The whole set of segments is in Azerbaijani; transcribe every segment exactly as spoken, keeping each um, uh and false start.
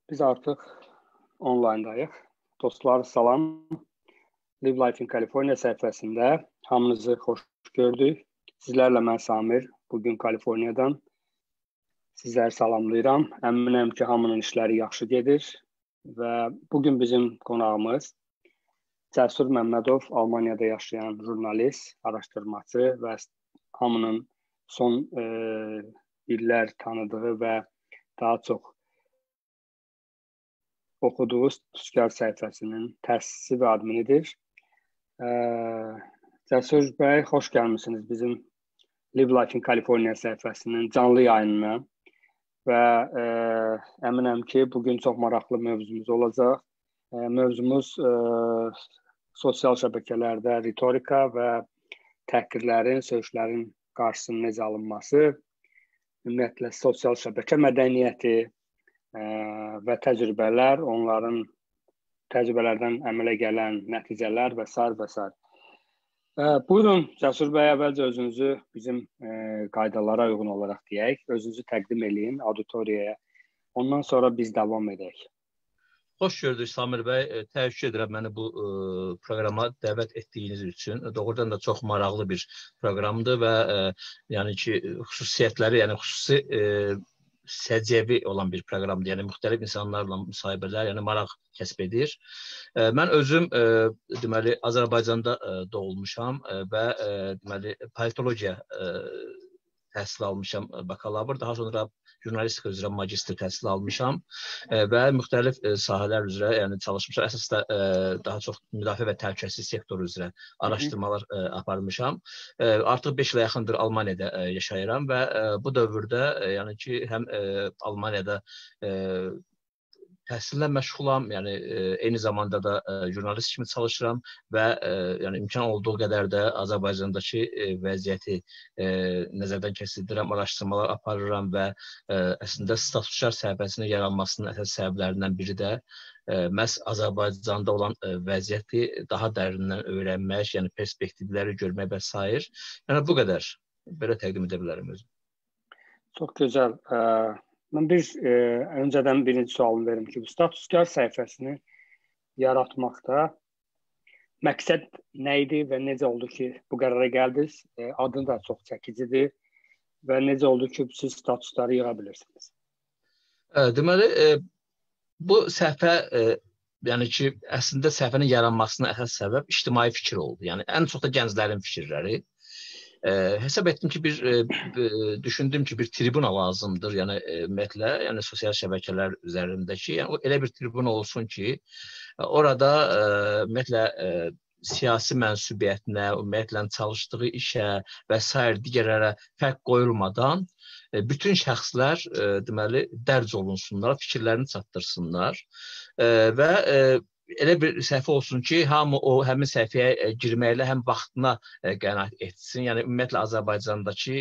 Biz artıq onlayndayıq. Dostlar, salam. Live Life in California səhifəsində hamınızı xoş gördük. Sizlərlə mən Samir, bugün Kaliforniyadan sizləri salamlayıram. Əminəm ki, hamının işləri yaxşı gedir və bugün bizim qonağımız Cəsur Məmmədov, Almaniyada yaşayan jurnalist, araşdırmacı və hamının son e, illər tanıdığı və daha çox oxuduğu Tüskar səhifəsinin təsisçisi və adminidir. Cəsur bəy, xoş gəlmişsiniz bizim Live Life in California səhifəsinin canlı yayınına və ə, əminəm ki, bugün çox maraqlı mövzumuz olacaq. Ə, mövzumuz ə, sosial şəbəkələrdə ritorika və təhqirlərin, söyüşlərin qarşısının necə alınması, ümumiyyətlə sosial şəbəkə mədəniyyəti ə, və təcrübələr, onların təcrübələrdən əmələ gələn nəticələr və s. və s. Buyurun, Cəsur bəy, əvvəlcə özünüzü bizim ə, qaydalara uyğun olaraq deyək, özünüzü təqdim eləyin auditoriyaya, ondan sonra biz davam edək. Xoş gördük Samir bəy, təşəkkür edirəm məni bu ə, proqrama dəvət etdiyiniz üçün. Doğrudan da çox maraqlı bir proqramdır və ə, yəni ki, xüsusiyyətləri, yəni xüsusi ə, səciyyəvi olan bir proqramdır. Yəni müxtəlif insanlarla müsahibələr, yəni maraq kəsb edir. Ə, mən özüm ə, deməli Azərbaycanda ə, doğulmuşam ə, və ə, deməli politologiya ə, təhsil almışam, bakalavr, daha sonra jurnalistika üzrə magistr təhsil almışam ə, və müxtəlif ə, sahələr üzrə, yəni çalışmışam. Əsasda ə, daha çox müdafiə və təhlükəsizlik sektoru üzrə araşdırmalar ə, aparmışam. Ə, artıq beş ilə yaxındır Almaniyada ə, yaşayıram və ə, bu dövrdə ə, yəni ki, həm ə, Almaniyada ə, təhsillə məşğulam, yəni ə, eyni zamanda da ə, jurnalist kimi çalışıram və ə, yəni imkan olduğu qədər də Azərbaycandakı ə, vəziyyəti ə, nəzərdən keçirdirəm, araşdırmalar aparıram və ə, əslində Statüskar səhifəsinin yaranmasının əsas səbəblərindən biri də ə, məhz Azərbaycanda olan ə, vəziyyəti daha dərindən öyrənmək, yəni perspektivləri görmək və s. Yəni bu qədər. Belə təqdim edə bilərəm özüm. Çox gözəl. Ə Mən bir e, öncədən birinci sualımı verim ki, bu Statüskar səhifəsini yaratmaqda məqsəd nə idi və necə oldu ki, bu qərara gəldiniz? E, adını da çox çəkicidir və necə oldu ki, siz statusları yığa bilirsiniz? E, deməli, e, bu səhifə, e, yəni ki, əslində səhifənin yaranmasına əsas səbəb ictimai fikir oldu. Yəni ən çox da gənclərin fikirləri. E, hesab etdim ki, bir e, düşündüm ki, bir tribuna lazımdır, yəni ümumiyyətlə, yəni sosial şəbəkələr üzərindəki, yəni o elə bir tribuna olsun ki, orada e, ümumiyyətlə e, siyasi mənsubiyyətinə, ümumiyyətlə çalışdığı işə və sair digərlərə fərq qoyulmadan e, bütün şəxslər e, deməli dərc olunsunlar, fikirlərini çatdırsınlar e, və e, elə bir səhifə olsun ki, hamı o həmin səhifəyə e, girməklə həm vaxtına e, qənaət etsin. Yəni ümumiyyətlə Azərbaycandakı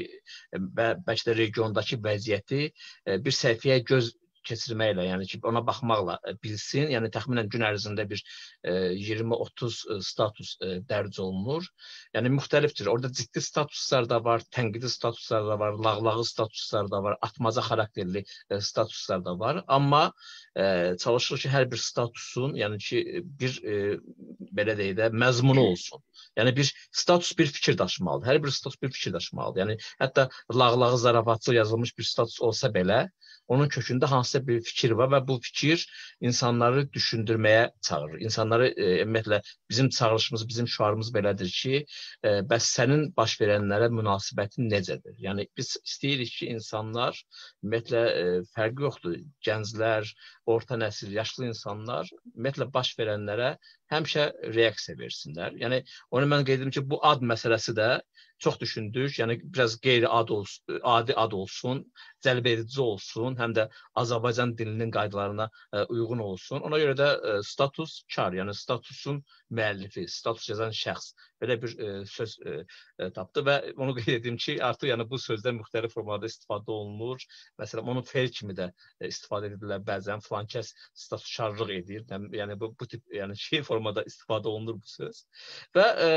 və bəlkə də regiondakı vəziyyəti e, bir səhifəyə göz keçirməklə, yəni ki, ona baxmaqla bilsin. Yəni təxminən gün ərzində bir iyirmi otuz status dərc olunur. Yəni müxtəlifdir. Orada ciddi statuslar da var, tənqidi statuslar da var, lağlağı statuslar da var, atmaca xarakterli statuslar da var. Amma e, çalışılır ki, hər bir statusun, yəni ki, bir e, belə deyək də məzmunu olsun. Yəni bir status bir fikir daşımalıdır. Hər bir status bir fikir daşımalıdır. Yəni hətta lağlağı zarafatçı yazılmış bir status olsa belə, onun kökündə hansısa bir fikir var və bu fikir insanları düşündürməyə çağırır. İnsanları, e, ümumiyyətlə, bizim çağırışımız, bizim şüarımız belədir ki, e, bəs sənin baş verənlərə münasibətin necədir? Yəni, biz istəyirik ki, insanlar, ümumiyyətlə, e, fərqi yoxdur. Gənclər, orta nəsil, yaşlı insanlar, ümumiyyətlə, baş verənlərə həmişə reaksiya versinlər. Yəni, onu mən qeyd edim ki, bu ad məsələsi də çox düşündük. Yəni, biraz qeyri-adi olsun, adi ad olsun, cəlbedici olsun, həm də Azərbaycan dilinin qaydalarına ə, uyğun olsun. Ona görə də ə, status kar, yəni statusun müəllifi, status yazan şəxs belə bir ə, söz ə, ə, tapdı və onu qeyd edim ki, artıq yəni bu sözdən müxtəlif formada istifadə olunur. Məsələn, onu fel kimi də ə, istifadə edirlər bəzən, filan kəs statuskarlıq edir. Yəni bu, bu tip yəni şey formada istifadə olunur bu söz. Və ə,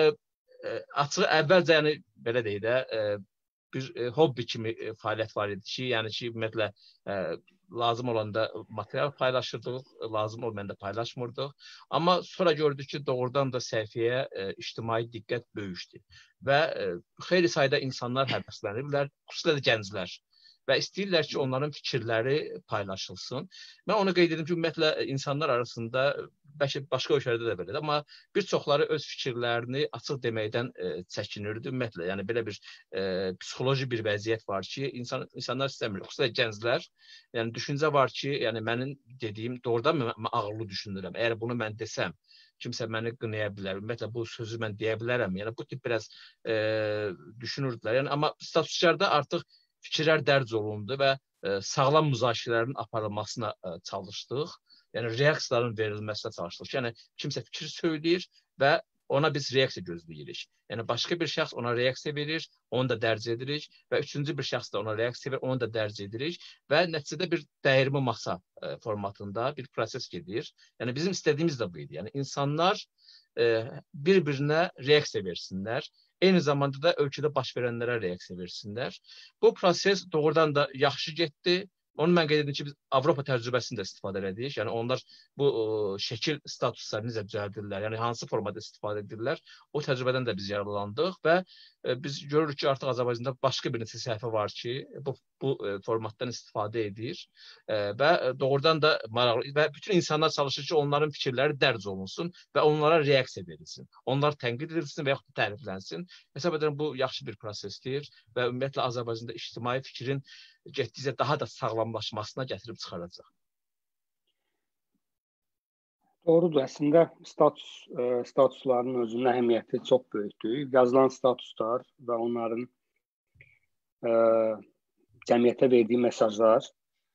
açığı əvvəlcə yəni belə deyək də ə, bir e, hobbi kimi e, fəaliyyət var idi ki, yəni ki, ümumiyyətlə e, lazım olanda material paylaşırdıq, lazım olmayanda paylaşmırdıq. Amma sonra gördük ki, doğrudan da səhifəyə e, ictimai diqqət böyüşdü və e, xeyli sayda insanlar həvəslənirlər, xüsusilə də gənclər. Və istəyirlər ki, onların fikirləri paylaşılsın. Mən onu qeyd edim ki, ümumiyyətlə insanlar arasında, bəlkə başqa ölkələrdə də belədir, amma bir çoxları öz fikirlərini açıq deməkdən e, çəkinirdi. Ümumiyyətlə, yəni belə bir e, psixoloji bir vəziyyət var ki, insan, insanlar istəmir, xüsusilə gənclər. Yəni düşüncə var ki, yəni mənim dediyim doğrudan mən ağıllı düşünürəm. Əgər bunu mən desəm, kimsə məni qınaya bilər. Ümumiyyətlə bu sözü mən deyə bilərəm. Yəni bu tip biraz e, düşünürdülər. Yəni amma statuslarda artıq fikirlər dərc olundu və e, sağlam müzakirələrin aparılmasına e, çalışdıq. Yəni reaksiyaların verilməsinə çalışdıq. Yəni kimsə fikir söyləyir və ona biz reaksiya gözləyirik. Yəni başqa bir şəxs ona reaksiya verir, onu da dərc edirik və üçüncü bir şəxs da ona reaksiya verir, onu da dərc edirik və nəticədə bir dəyirmi masa e, formatında bir proses gedir. Yəni bizim istədiyimiz də bu idi. Yəni insanlar e, bir-birinə reaksiya versinlər. Eyni zamanda da ölkədə baş verənlərə reaksiya versinlər. Bu proses doğrudan da yaxşı getdi. Onu mən qeyd edim ki, biz Avropa təcrübəsini də istifadə edirik. Yəni onlar bu ə, şəkil statusları necə düzəldirlər, yəni hansı formada istifadə edirlər, o təcrübədən də biz yararlandıq və ə, biz görürük ki, artıq Azərbaycanda başqa bir neçə səhifə var ki, bu, bu ə, formatdan istifadə edir ə, və doğrudan da maraqlı və bütün insanlar çalışır ki, onların fikirləri dərc olunsun və onlara reaksiya verilsin. Onlar tənqid edilsin və yaxud da təriflənsin. Hesab edirəm bu yaxşı bir prosesdir və ümumiyyətlə Azərbaycanda ictimai fikrin getdikcə daha da sağlamlaşmasına gətirib çıxaracaq. Doğrudur. Əslində status e, statusların özünün əhəmiyyəti çox böyükdür. Yazılan statuslar və onların e, cəmiyyətə verdiyi mesajlar,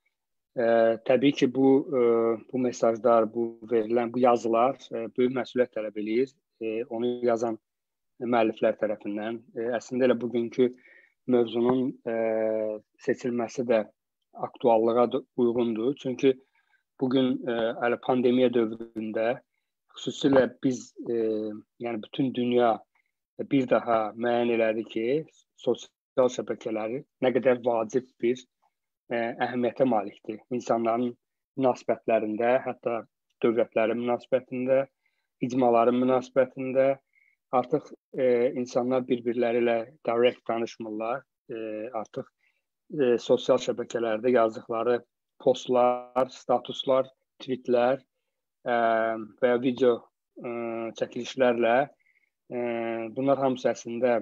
e, təbii ki, bu e, bu mesajlar, bu verilən bu yazılar e, böyük məsuliyyət tələb eləyir. E, onu yazan müəlliflər tərəfindən. E, əslində elə bugünkü mövzunun e, seçilməsi də aktuallığa uyğundur. Çünki bugün e, pandemiya dövründə xüsusilə biz, e, yəni bütün dünya bir daha müəyyən elədi ki, sosial şəbəkələri nə qədər vacib bir e, əhəmiyyətə malikdir. İnsanların münasibətlərində, hətta dövlətlərin münasibətində, icmaların münasibətində artıq e, insanlar bir-birləri ilə direkt danışmırlar. E, artıq e, sosial şəbəkələrdə yazdıqları postlar, statuslar, tweetlər e, və ya video e, çəkilişlərlə e, bunlar hamısı əslində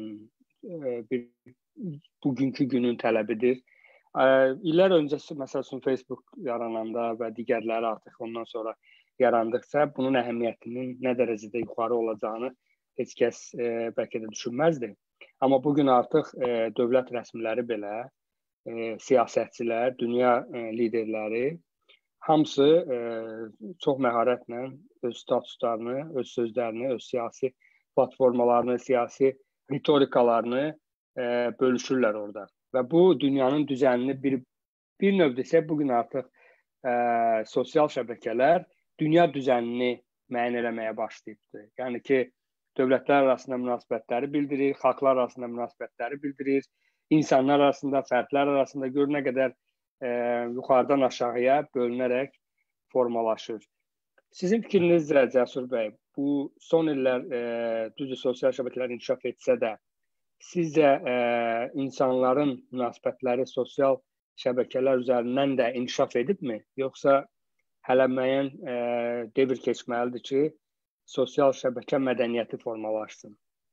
e, bir bugünkü günün tələbidir. E, illər öncəsi, məsəl üçün Facebook yarananda və digərləri artıq ondan sonra yarandıqca bunun əhəmiyyətinin nə dərəcədə yuxarı olacağını heç kəs e, bəlkə də düşünməzdi. Amma bugün artıq e, dövlət rəsmiləri belə, e, siyasətçilər, dünya e, liderləri hamısı e, çox məharətlə öz statuslarını, öz sözlərini, öz siyasi platformalarını, siyasi ritorikalarını e, bölüşürlər orada. Və bu dünyanın düzənini bir, bir növ desək, bugün artıq e, sosial şəbəkələr dünya düzənini müəyyən eləməyə başlayıbdır. Yəni ki, dövlətlər arasında münasibətləri bildirir, xalqlar arasında münasibətləri bildirir, insanlar arasında, fərdlər arasında gör nə qədər e, yuxarıdan aşağıya bölünərək formalaşır. Sizin fikrinizcə, Cəsur bəy, bu son illər e, düzdür sosial şəbəkələr inkişaf etsə də, sizcə e, insanların münasibətləri sosial şəbəkələr üzərindən də inkişaf edibmi? Yoxsa hələ müəyyən e, devir keçməlidir ki, sosial şəbəkə mədəniyyəti formalaşsın?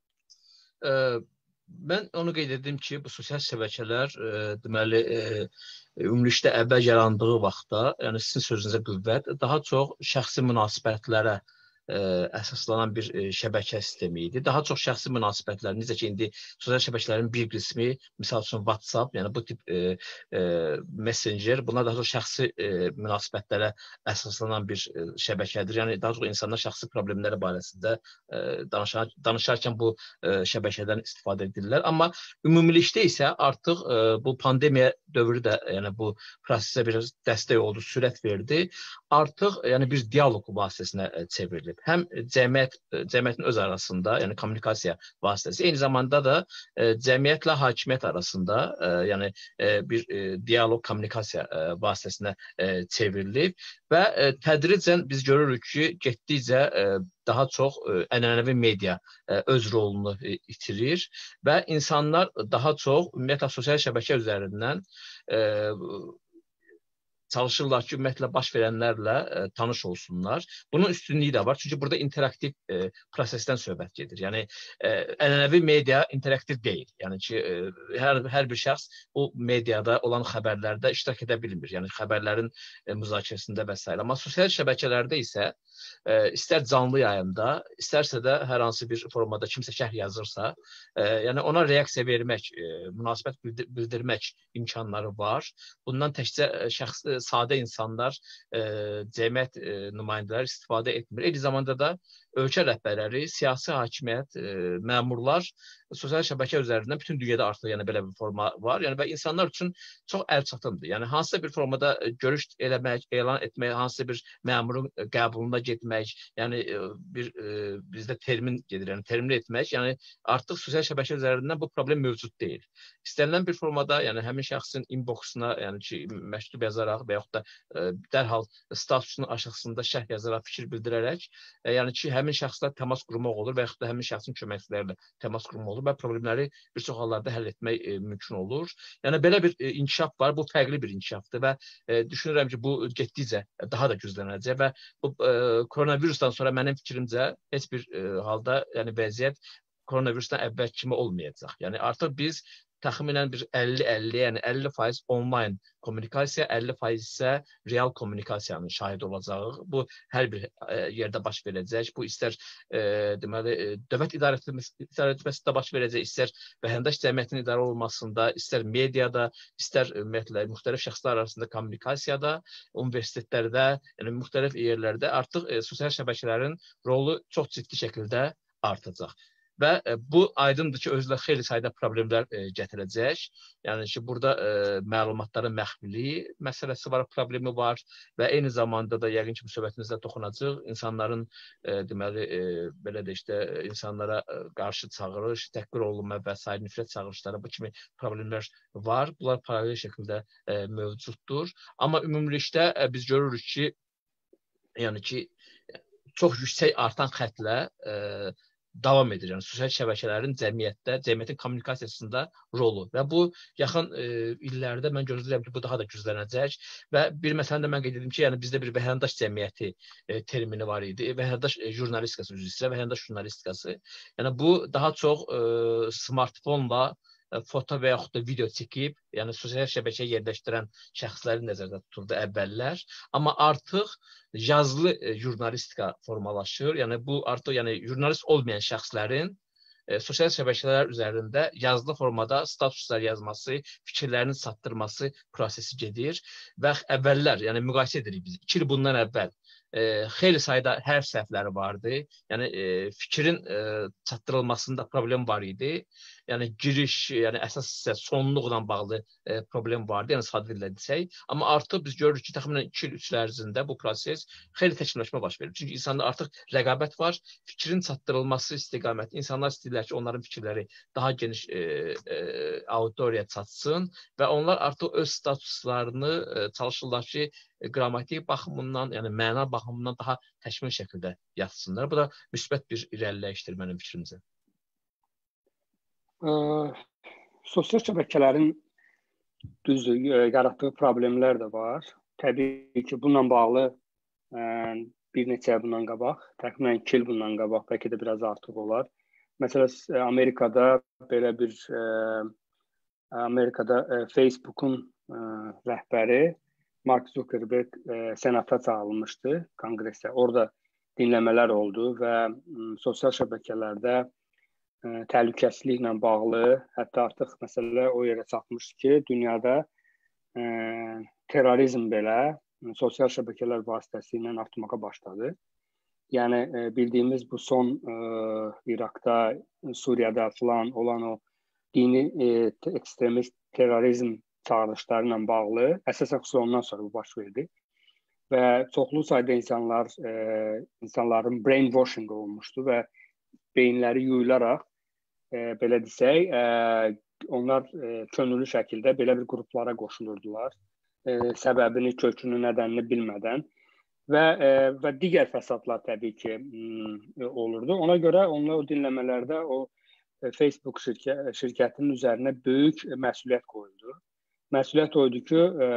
E, mən onu qeyd edim ki, bu sosial şəbəkələr e, deməli e, ümumilikdə əvvəl yarandığı vaxtda, yəni sizin sözünüzə qüvvət, daha çox şəxsi münasibətlərə ə, əsaslanan bir ə, şəbəkə sistemi idi. Daha çox şəxsi münasibətlər, necə ki, indi sosial şəbəkələrin bir qismi, misal üçün WhatsApp, yəni bu tip ə, ə, messenger, bunlar daha çox şəxsi ə, münasibətlərə əsaslanan bir ə, şəbəkədir. Yəni daha çox insanlar şəxsi problemləri barəsində ə, danışar, danışarkən bu ə, şəbəkədən istifadə edirlər. Amma ümumilikdə isə artıq ə, bu pandemiya dövrü də, yəni bu prosesə biraz dəstək oldu, sürət verdi. Artıq yəni bir dialoq vasitəsinə çevrilib. edib. Həm cəmiyyət, cəmiyyətin öz arasında, yəni kommunikasiya vasitəsi, eyni zamanda da e, cəmiyyətlə hakimiyyət arasında e, yəni e, bir e, dialoq, kommunikasiya e, vasitəsinə e, çevrilib və e, tədricən biz görürük ki, getdikcə e, daha çox e, ənənəvi media e, öz rolunu e, itirir və insanlar daha çox ümumiyyətlə sosial şəbəkə üzərindən e, çalışırlar ki, ümumiyyətlə baş verənlərlə e, tanış olsunlar. Bunun üstünlüyü də var. Çünki burada interaktiv e, prosesdən söhbət gedir. Yəni e, ənənəvi media interaktiv deyil. Yəni ki, e, hər hər bir şəxs bu mediada olan xəbərlərdə iştirak edə bilmir. Yəni xəbərlərin e, müzakirəsində və s. Amma sosial şəbəkələrdə isə e, istər canlı yayımda, istərsə də hər hansı bir formada kimsə şərh yazırsa, e, yəni ona reaksiya vermək, e, münasibət bildir bildirmək imkanları var. Bundan təkcə şəxs sadə insanlar, e, cəmiyyət e, nümayəndələri istifadə etmir. Eyni zamanda da ölkə rəhbərləri, siyasi hakimiyyət, e, məmurlar sosial şəbəkə üzərindən bütün dünyada artıq yəni belə bir forma var. Yəni və insanlar üçün çox əlçatımdır. Yəni hansısa bir formada görüş eləmək, elan etmək, hansısa bir məmurun qəbuluna getmək, yəni bir e, bizdə termin gedir, yəni termin etmək, yəni artıq sosial şəbəkə üzərindən bu problem mövcud deyil. İstənilən bir formada, yəni həmin şəxsin inboxuna, yəni ki, məktub yazaraq və yaxud da e, dərhal statusunun aşağısında şərh yazaraq, fikir bildirərək, e, yəni ki, həmin şəxslə təmas qurmaq olur və yaxud da həmin şəxsin köməkçiləri ilə təmas qurmaq olur və problemləri bir çox hallarda həll etmək e, mümkün olur. Yəni belə bir e, inkişaf var, bu fərqli bir inkişafdır və e, düşünürəm ki, bu getdikcə daha da güclənəcək və bu e, koronavirusdan sonra mənim fikrimcə heç bir e, halda yəni vəziyyət koronavirusdan əvvəl kimi olmayacaq. Yəni artıq biz təxminən bir əlli əlli, yəni əlli faiz onlayn kommunikasiya, əlli faiz isə real kommunikasiyanın şahidi olacağıq. Bu hər bir e, yerdə baş verəcək. Bu istər e, deməli e, dövlət idarə etməsində baş verəcək, istər vətəndaş cəmiyyətinin idarə olunmasında, istər mediada, istər ümumiyyətlə müxtəlif şəxslər arasında kommunikasiyada, universitetlərdə, yəni müxtəlif yerlərdə artıq e, sosial şəbəkələrin rolu çox ciddi şəkildə artacaq. Və e, bu aydındır ki, özlə xeyli sayda problemlər e, gətirəcək. Yəni ki, burada e, məlumatların məxfiliyi məsələsi var, problemi var və eyni zamanda da yəqin ki, bu söhbətimizdə toxunacaq. İnsanların e, deməli e, belə də işte insanlara e, qarşı çağırış, təhqir olunma və s. nifrət çağırışları, bu kimi problemlər var. Bunlar paralel şəkildə e, mövcuddur. Amma ümumilikdə e, biz görürük ki, yəni ki, çox yüksək artan xətlə e, davam edir. Yəni sosial şəbəkələrin cəmiyyətdə, cəmiyyətin kommunikasiyasında rolu və bu yaxın e, illərdə mən gözləyirəm ki, bu daha da güclənəcək və bir məsələni də mən qeyd edim ki, yəni bizdə bir vətəndaş cəmiyyəti e, termini var idi. Vətəndaş e, jurnalistikası üzrə isə vətəndaş jurnalistikası. Yəni bu daha çox e, smartfonla foto və yaxud da video çəkib, yəni sosial şəbəkəyə yerləşdirən şəxsləri nəzərdə tuturdu əvvəllər. Amma artıq yazılı e, jurnalistika formalaşır. Yəni bu artıq yəni jurnalist olmayan şəxslərin e, sosial şəbəkələr üzərində yazılı formada statuslar yazması, fikirlərini çatdırması prosesi gedir və əvvəllər, yəni müqayisə edirik biz iki il bundan əvvəl e, xeyli sayda hərf səhvləri vardı. Yəni e, fikrin e, çatdırılmasında problem var idi. Yəni giriş, yəni əsas hissə sonluqla bağlı e, problem vardı, yəni sadə dillə desək. Amma artıq biz görürük ki, təxminən iki il üç il ərzində bu proses xeyli təkmilləşmə baş verir. Çünki insanda artıq rəqabət var, fikrin çatdırılması istiqaməti. İnsanlar istəyirlər ki, onların fikirləri daha geniş e, e, auditoriyaya çatsın və onlar artıq öz statuslarını e, çalışırlar ki, e, qrammatik baxımından, yəni məna baxımından daha təkmil şəkildə yazsınlar. Bu da müsbət bir irəliləyişdir mənim fikrimcə. Ə, sosial şəbəkələrin düzdür, yaratdığı problemlər də var. Təbii ki, bununla bağlı ə, bir neçə bundan qabaq, təxminən iki il bundan qabaq, bəlkə də biraz artıq olar. Məsələn, Amerikada belə bir ə, Amerikada ə, Facebook'un ə, rəhbəri Mark Zuckerberg ə, senata çağırılmışdı, konqresə. Orada dinləmələr oldu və ə, sosial şəbəkələrdə təhlükəsizliklə bağlı, hətta artıq məsələ o yerə çatmışdı ki, dünyada e, terrorizm belə sosial şəbəkələr vasitəsilə artmağa başladı. Yəni e, bildiyimiz bu son e, İraqda, Suriyada falan olan o dini e, ekstremist terrorizm çağırışları ilə bağlı əsasən ondan sonra bu baş verdi. və çoxlu sayda insanlar e, insanların brainwashing olunmuşdu və beyinləri yuyularaq e, belə desək, e, onlar e, könüllü şəkildə belə bir qruplara qoşulurdular. E, səbəbini, kökünü, nədənini bilmədən və e, və digər fəsadlar təbii ki m, olurdu. Ona görə onlar o dinləmələrdə o e, Facebook şirkə, şirkətinin üzərinə böyük məsuliyyət qoyuldu. Məsuliyyət oydu ki, e,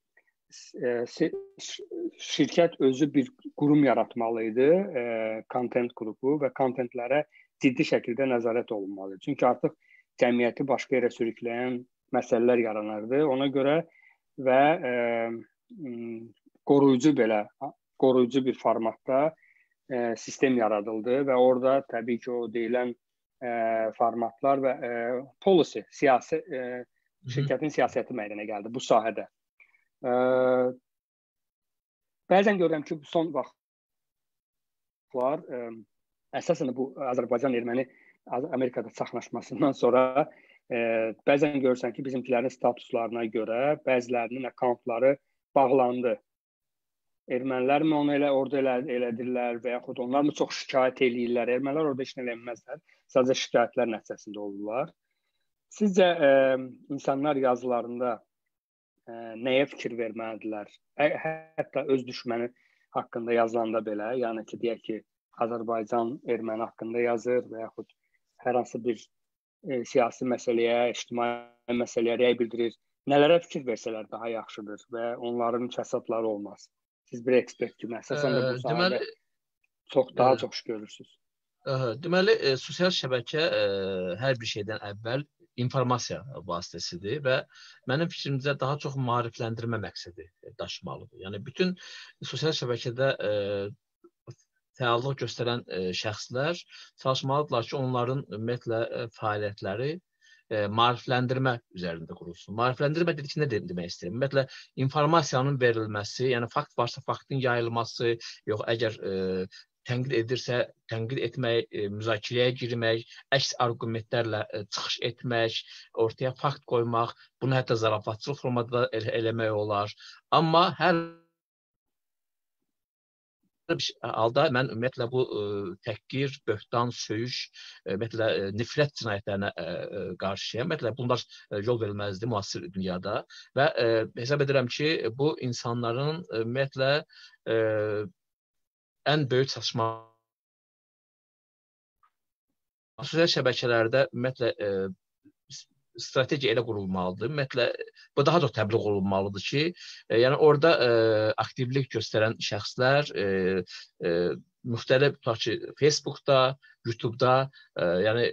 şirkət özü bir qurum yaratmalı idi, content qrupu və contentlərə ciddi şəkildə nəzarət olunmalı. Çünki artıq cəmiyyəti başqa yerə sürükləyən məsələlər yaranırdı. Ona görə və e, qoruyucu belə, qoruyucu bir formatda e, sistem yaradıldı və orada təbii ki o deyilən e, formatlar və e, policy, siyasi, e, şirkətin siyasəti müəyyənə gəldi bu sahədə. Ə, bəzən görürəm ki, son vaxtlar ə, əsasən bu Azərbaycan-Erməni Amerikada çaxnaşmasından sonra ə, bəzən görürsən ki, bizimkilərin statuslarına görə bəzilərinin akkauntları bağlandı. Ermənilər mi onu elə orada elə, elədirlər və yaxud onlar mı çox şikayət eləyirlər? Ermənilər orada işlə eləməzlər, sadəcə şikayətlər nəticəsində olurlar. Sizcə ə, insanlar yazılarında nəyə fikir verməlidirlər? Hətta öz düşməni haqqında yazılanda belə, yəni ki, deyək ki, Azərbaycan erməni haqqında yazır və yaxud hər hansı bir e, siyasi məsələyə, ictimai məsələyə rəy bildirir. Nələrə fikir versələr daha yaxşıdır və onların fəsadları olmaz? Siz bir ekspert kimi əsasən də bu sahədə çox daha ə, çox görürsünüz. Ə, deməli, e, sosial şəbəkə e, hər bir şeydən əvvəl informasiya vasitəsidir və mənim fikrimcə daha çox maarifləndirmə məqsədi daşımalıdır. Yəni bütün sosial şəbəkədə e, fəallıq göstərən e, şəxslər çalışmalıdırlar ki, onların ümumiyyətlə e, fəaliyyətləri e, maarifləndirmə üzərində qurulsun. Maarifləndirmə dedikdə nə demək istəyirəm? Ümumiyyətlə informasiyanın verilməsi, yəni fakt varsa faktın yayılması, yox əgər e, tənqid edirsə, tənqid etmək, e, müzakirəyə girmək, əks arqumentlərlə e, çıxış etmək, ortaya fakt qoymaq, bunu hətta zarafatçılıq formada el eləmək olar. Amma hər bir halda mən ümumiyyətlə bu e, təhqir, böhtan, söyüş, e, ümumiyyətlə e, nifrət cinayətlərinə e, e, qarşıyam. Ümumiyyətlə bunlar e, yol verilməzdir müasir dünyada və e, hesab edirəm ki, bu insanların e, ümumiyyətlə e, ən böyük çatışma sosial şəbəkələrdə ümumiyyətlə e, strategiya elə qurulmalıdır. Ümumiyyətlə bu daha çox təbliğ olunmalıdır ki, e, yəni orada e, aktivlik göstərən şəxslər e, e, müxtəlif tutaq ki, Facebookda, YouTube'da e, yəni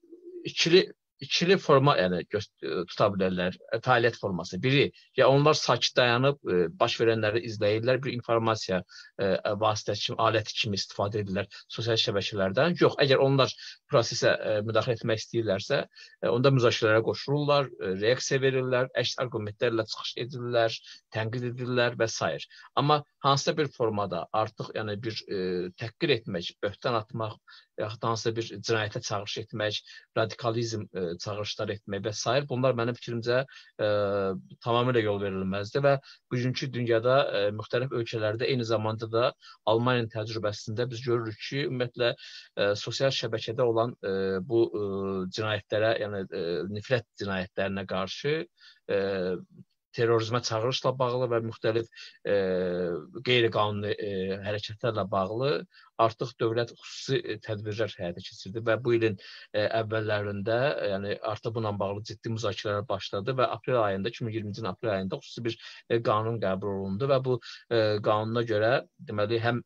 ikili ikili forma yəni tuta bilərlər, fəaliyyət forması. Biri, ya onlar sakit dayanıb baş verənləri izləyirlər, bir informasiya e, vasitəsi kimi, aləti kimi istifadə edirlər sosial şəbəkələrdən. Yox, əgər onlar prosesə e, müdaxilə etmək istəyirlərsə, e, onda müzakirələrə qoşulurlar, e, reaksiya verirlər, əks arqumentlərlə çıxış edirlər, tənqid edirlər və s. Amma hansısa bir formada artıq yəni bir e, təhqir etmək, böhtan atmaq, yaxud hansısa bir cinayətə çağırış etmək, radikalizm e, çağırışlar etmək və s. Bunlar mənim fikrimcə e, tamamilə yol verilməzdir və bugünkü dünyada e, müxtəlif ölkələrdə eyni zamanda da Almaniyanın təcrübəsində biz görürük ki, ümumiyyətlə e, sosial şəbəkədə olan e, bu e, cinayətlərə, yəni e, nifrət cinayətlərinə qarşı e, terrorizmə çağırışla bağlı və müxtəlif e, qeyri-qanuni e, hərəkətlərlə bağlı artıq dövlət xüsusi tədbirlər həyata keçirdi və bu ilin e, əvvəllərində yəni artıq bununla bağlı ciddi müzakirələr başladı və aprel ayında, iki min iyirminci ilin aprel ayında xüsusi bir e, qanun qəbul olundu və bu e, qanuna görə deməli həm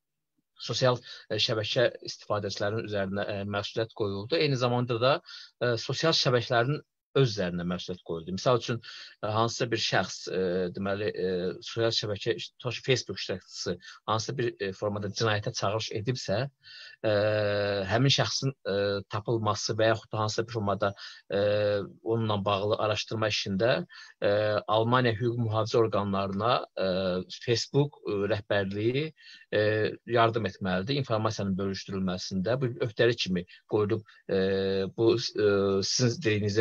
sosial e, şəbəkə istifadəçilərinin üzərinə e, məsuliyyət qoyuldu. Eyni zamanda da e, sosial şəbəkələrin öz üzərinə məsuliyyət qoyuldu. Misal üçün, hansısa bir şəxs, e, deməli, e, sosial şəbəkə, Facebook iştirakçısı hansısa bir e, formada cinayətə çağırış edibsə, e, həmin şəxsin e, tapılması və yaxud da hansısa bir formada e, onunla bağlı araşdırma işində e, Almaniya hüquq mühafizə orqanlarına e, Facebook e, rəhbərliyi e, yardım etməlidir. İnformasiyanın bölüşdürülməsində bu öhdəlik kimi qoyulub, e, bu e, sizin dediyinizdə qüvvət,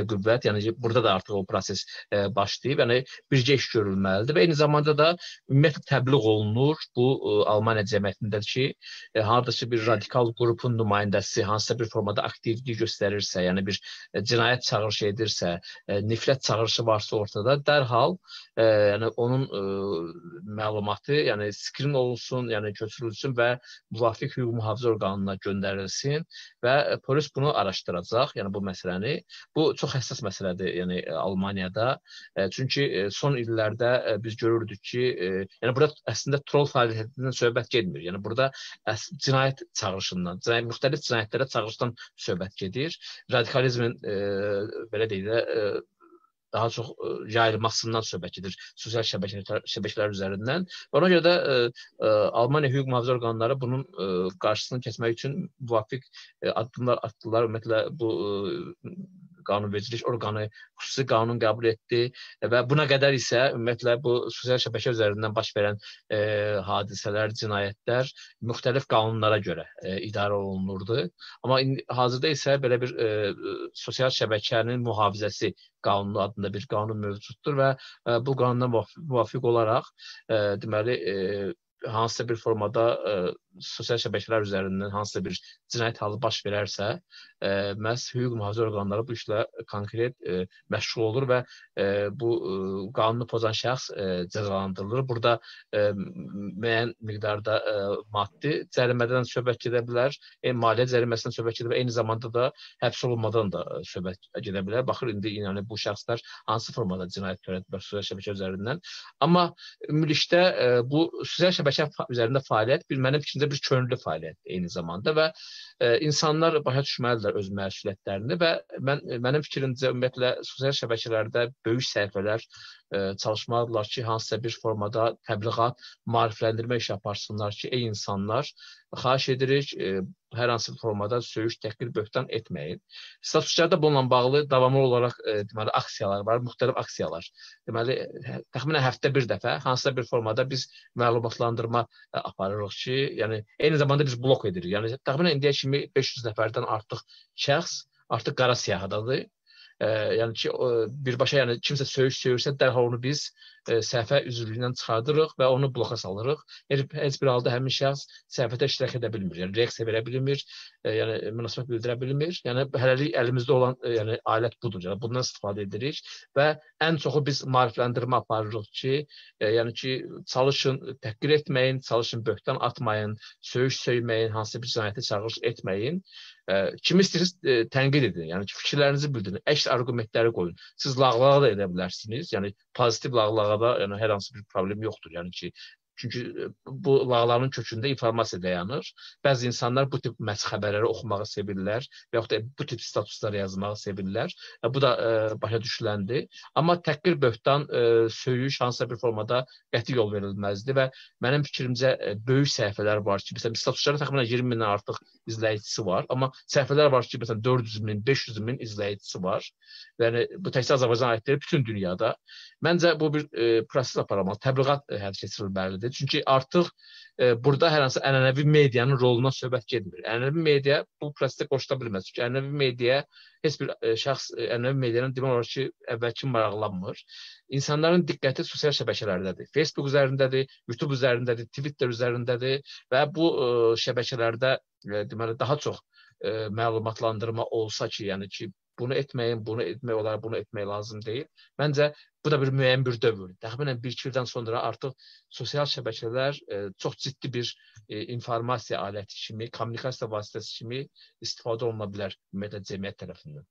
söhbət, yəni burada da artıq o proses e, başlayıb, yəni bircə iş görülməlidir və eyni zamanda da ümumiyyətlə təbliğ olunur bu e, Almaniya cəmiyyətində ki, e, hardasa bir radikal qrupun nümayəndəsi hansısa bir formada aktivlik göstərirsə, yəni bir e, cinayət çağırışı edirsə, e, nifrət çağırışı varsa ortada, dərhal e, yəni onun e, məlumatı, yəni skrin olunsun, yəni köçürülsün və müvafiq hüquq mühafizə orqanına göndərilsin və e, polis bunu araşdıracaq, yəni bu məsələni. Bu çox həssas məsələdir, yəni Almaniyada. E, çünki e, son illərdə e, biz görürdük ki, e, yəni burada əslində troll fəaliyyətindən söhbət getmir. Yəni burada əs cinayət çağırışından, cinayət, müxtəlif cinayətlərə çağırışdan söhbət gedir. Radikalizmin e, belə deyək də e, daha çox e, yayılmasından söhbət gedir sosial şəbəkələr, şəbəkələr üzərindən. Ona görə də e, e, Almaniya hüquq mühafizə orqanları bunun e, qarşısını kəsmək üçün müvafiq e, addımlar atdılar. Ümumiyyətlə bu e, qanunvericilik orqanı xüsusi qanun qəbul etdi və buna qədər isə ümumiyyətlə bu sosial şəbəkə üzərindən baş verən e, hadisələr, cinayətlər müxtəlif qanunlara görə e, idarə olunurdu. Amma indi, hazırda isə belə bir e, sosial şəbəkənin mühafizəsi qanunu adında bir qanun mövcuddur və e, bu qanuna müvafiq olaraq e, deməli e, hansısa bir formada e, sosial şəbəkələr üzərindən hansısa bir cinayət halı baş verərsə, e, məhz hüquq mühafizə orqanları bu işlə konkret e, məşğul olur və e, bu e, qanunu pozan şəxs e, cəzalandırılır. Burada e, müəyyən miqdarda e, maddi cərimədən söhbət gedə bilər, e, maliyyə cəriməsindən söhbət gedə bilər, eyni zamanda da həbs olunmadan da söhbət gedə bilər. Baxır, indi yəni, bu şəxslər hansı formada cinayət törədiblər sosial şəbəkə üzərindən. Amma ümumilikdə e, bu sosial şəbəkə üzərində fəaliyyət bir mənim fikrimcə bir könüllü fəaliyyətdir eyni zamanda və e, insanlar başa düşməlidirlər öz məsuliyyətlərini və mən mənim fikrimcə ümumiyyətlə sosial şəbəkələrdə böyük səhifələr e, çalışmalıdırlar ki, hansısa bir formada təbliğat, maarifləndirmə işi aparsınlar ki, ey insanlar, xahiş edirik, e, hər hansı bir formada söyüş, təhqir, böhtan etməyin. Statuslarda bununla bağlı davamlı olaraq e, deməli aksiyalar var, müxtəlif aksiyalar. Deməli, təxminən həftə bir dəfə hansısa bir formada biz məlumatlandırma e, aparırıq ki, yəni eyni zamanda biz blok edirik. Yəni təxminən indiyə kimi beş yüz nəfərdən artıq şəxs artıq qara siyahıdadır. E, yəni ki, o, birbaşa yəni kimsə söyüş söyürsə dərhal onu biz e, səhifə üzvlüyündən çıxardırıq və onu bloka salırıq. Heç, heç bir halda həmin şəxs səhifədə iştirak edə bilmir, yəni reaksiya verə bilmir, e, yəni münasibət bildirə bilmir. Yəni hələlik əlimizdə olan e, yəni alət budur. Yəni bundan istifadə edirik və ən çoxu biz maarifləndirmə aparırıq ki, e, yəni ki, çalışın təhqir etməyin, çalışın böhtan atmayın, söyüş söyməyin, hansı bir cinayəti çağırış etməyin. Kimi istəyirsiniz tənqid edin, yəni ki, fikirlərinizi bildirin, əks arqumentləri qoyun. Siz lağlağa da edə bilərsiniz, yəni pozitiv lağlağa da yəni, hər hansı bir problem yoxdur, yəni ki, çünki bu lağların kökündə informasiya dayanır. Bəzi insanlar bu tip məs xəbərləri oxumağı sevirlər və yaxud da bu tip statusları yazmağı sevirlər. Bu da e, başa düşüləndir. Amma təhqir, böhtan, e, söyüş hansısa bir formada qəti yol verilməzdir və mənim fikrimcə e, böyük səhifələr var ki, məsələn, statusların təxminən iyirmi mindən artıq izləyicisi var, amma səhifələr var ki, məsələn, dörd yüz min, beş yüz min izləyicisi var. Yəni, bu təkcə Azərbaycan aiddir, bütün dünyada. Məncə bu bir e, proses aparılmalı, təbliğat e, həyata keçirilməlidir. Çünki artıq e, burada hər hansı ənənəvi medianın rolundan söhbət getmir. Ənənəvi media bu prosesdə qoşula bilməz. Çünki ənənəvi media heç bir e, şəxs e, ənənəvi medianın demək olar ki, əvvəlki maraqlanmır. İnsanların diqqəti sosial şəbəkələrdədir. Facebook üzərindədir, YouTube üzərindədir, Twitter üzərindədir və bu e, şəbəkələrdə e, deməli daha çox e, məlumatlandırma olsa ki, yəni ki, bunu etməyin, bunu etmək olar, bunu etmək lazım deyil. Məncə bu da bir müəyyən bir dövrdür. Təxminən bir-iki ildən sonra artıq sosial şəbəkələr e, çox ciddi bir e, informasiya aləti kimi, kommunikasiya vasitəsi kimi istifadə oluna bilər ümumiyyətlə cəmiyyət tərəfindən.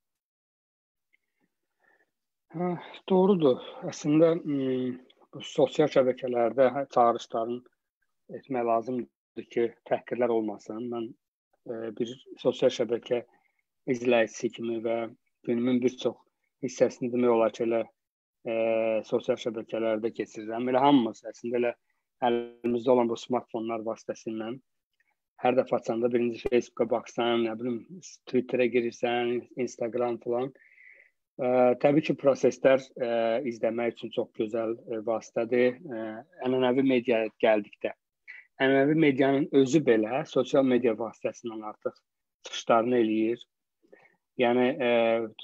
Hə, doğrudur. Əslində bu sosial şəbəkələrdə çağırışların etmək lazımdır ki, təhqirlər olmasın. Mən e, bir sosial şəbəkə izləyicisi kimi və günümün bir çox hissəsini demək olar ki, elə e, sosial şəbəkələrdə keçirirəm. Elə hamımız əslində elə əlimizdə olan bu smartfonlar vasitəsilə hər dəfə açanda birinci Facebook'a baxsan, nə bilim, Twitter'a girirsən, Instagram falan. E, təbii ki, proseslər e, izləmək üçün çox gözəl e, vasitədir. E, ənənəvi media gəldikdə. Ənənəvi medianın özü belə sosial media vasitəsindən artıq çıxışlarını eləyir. Yəni, e,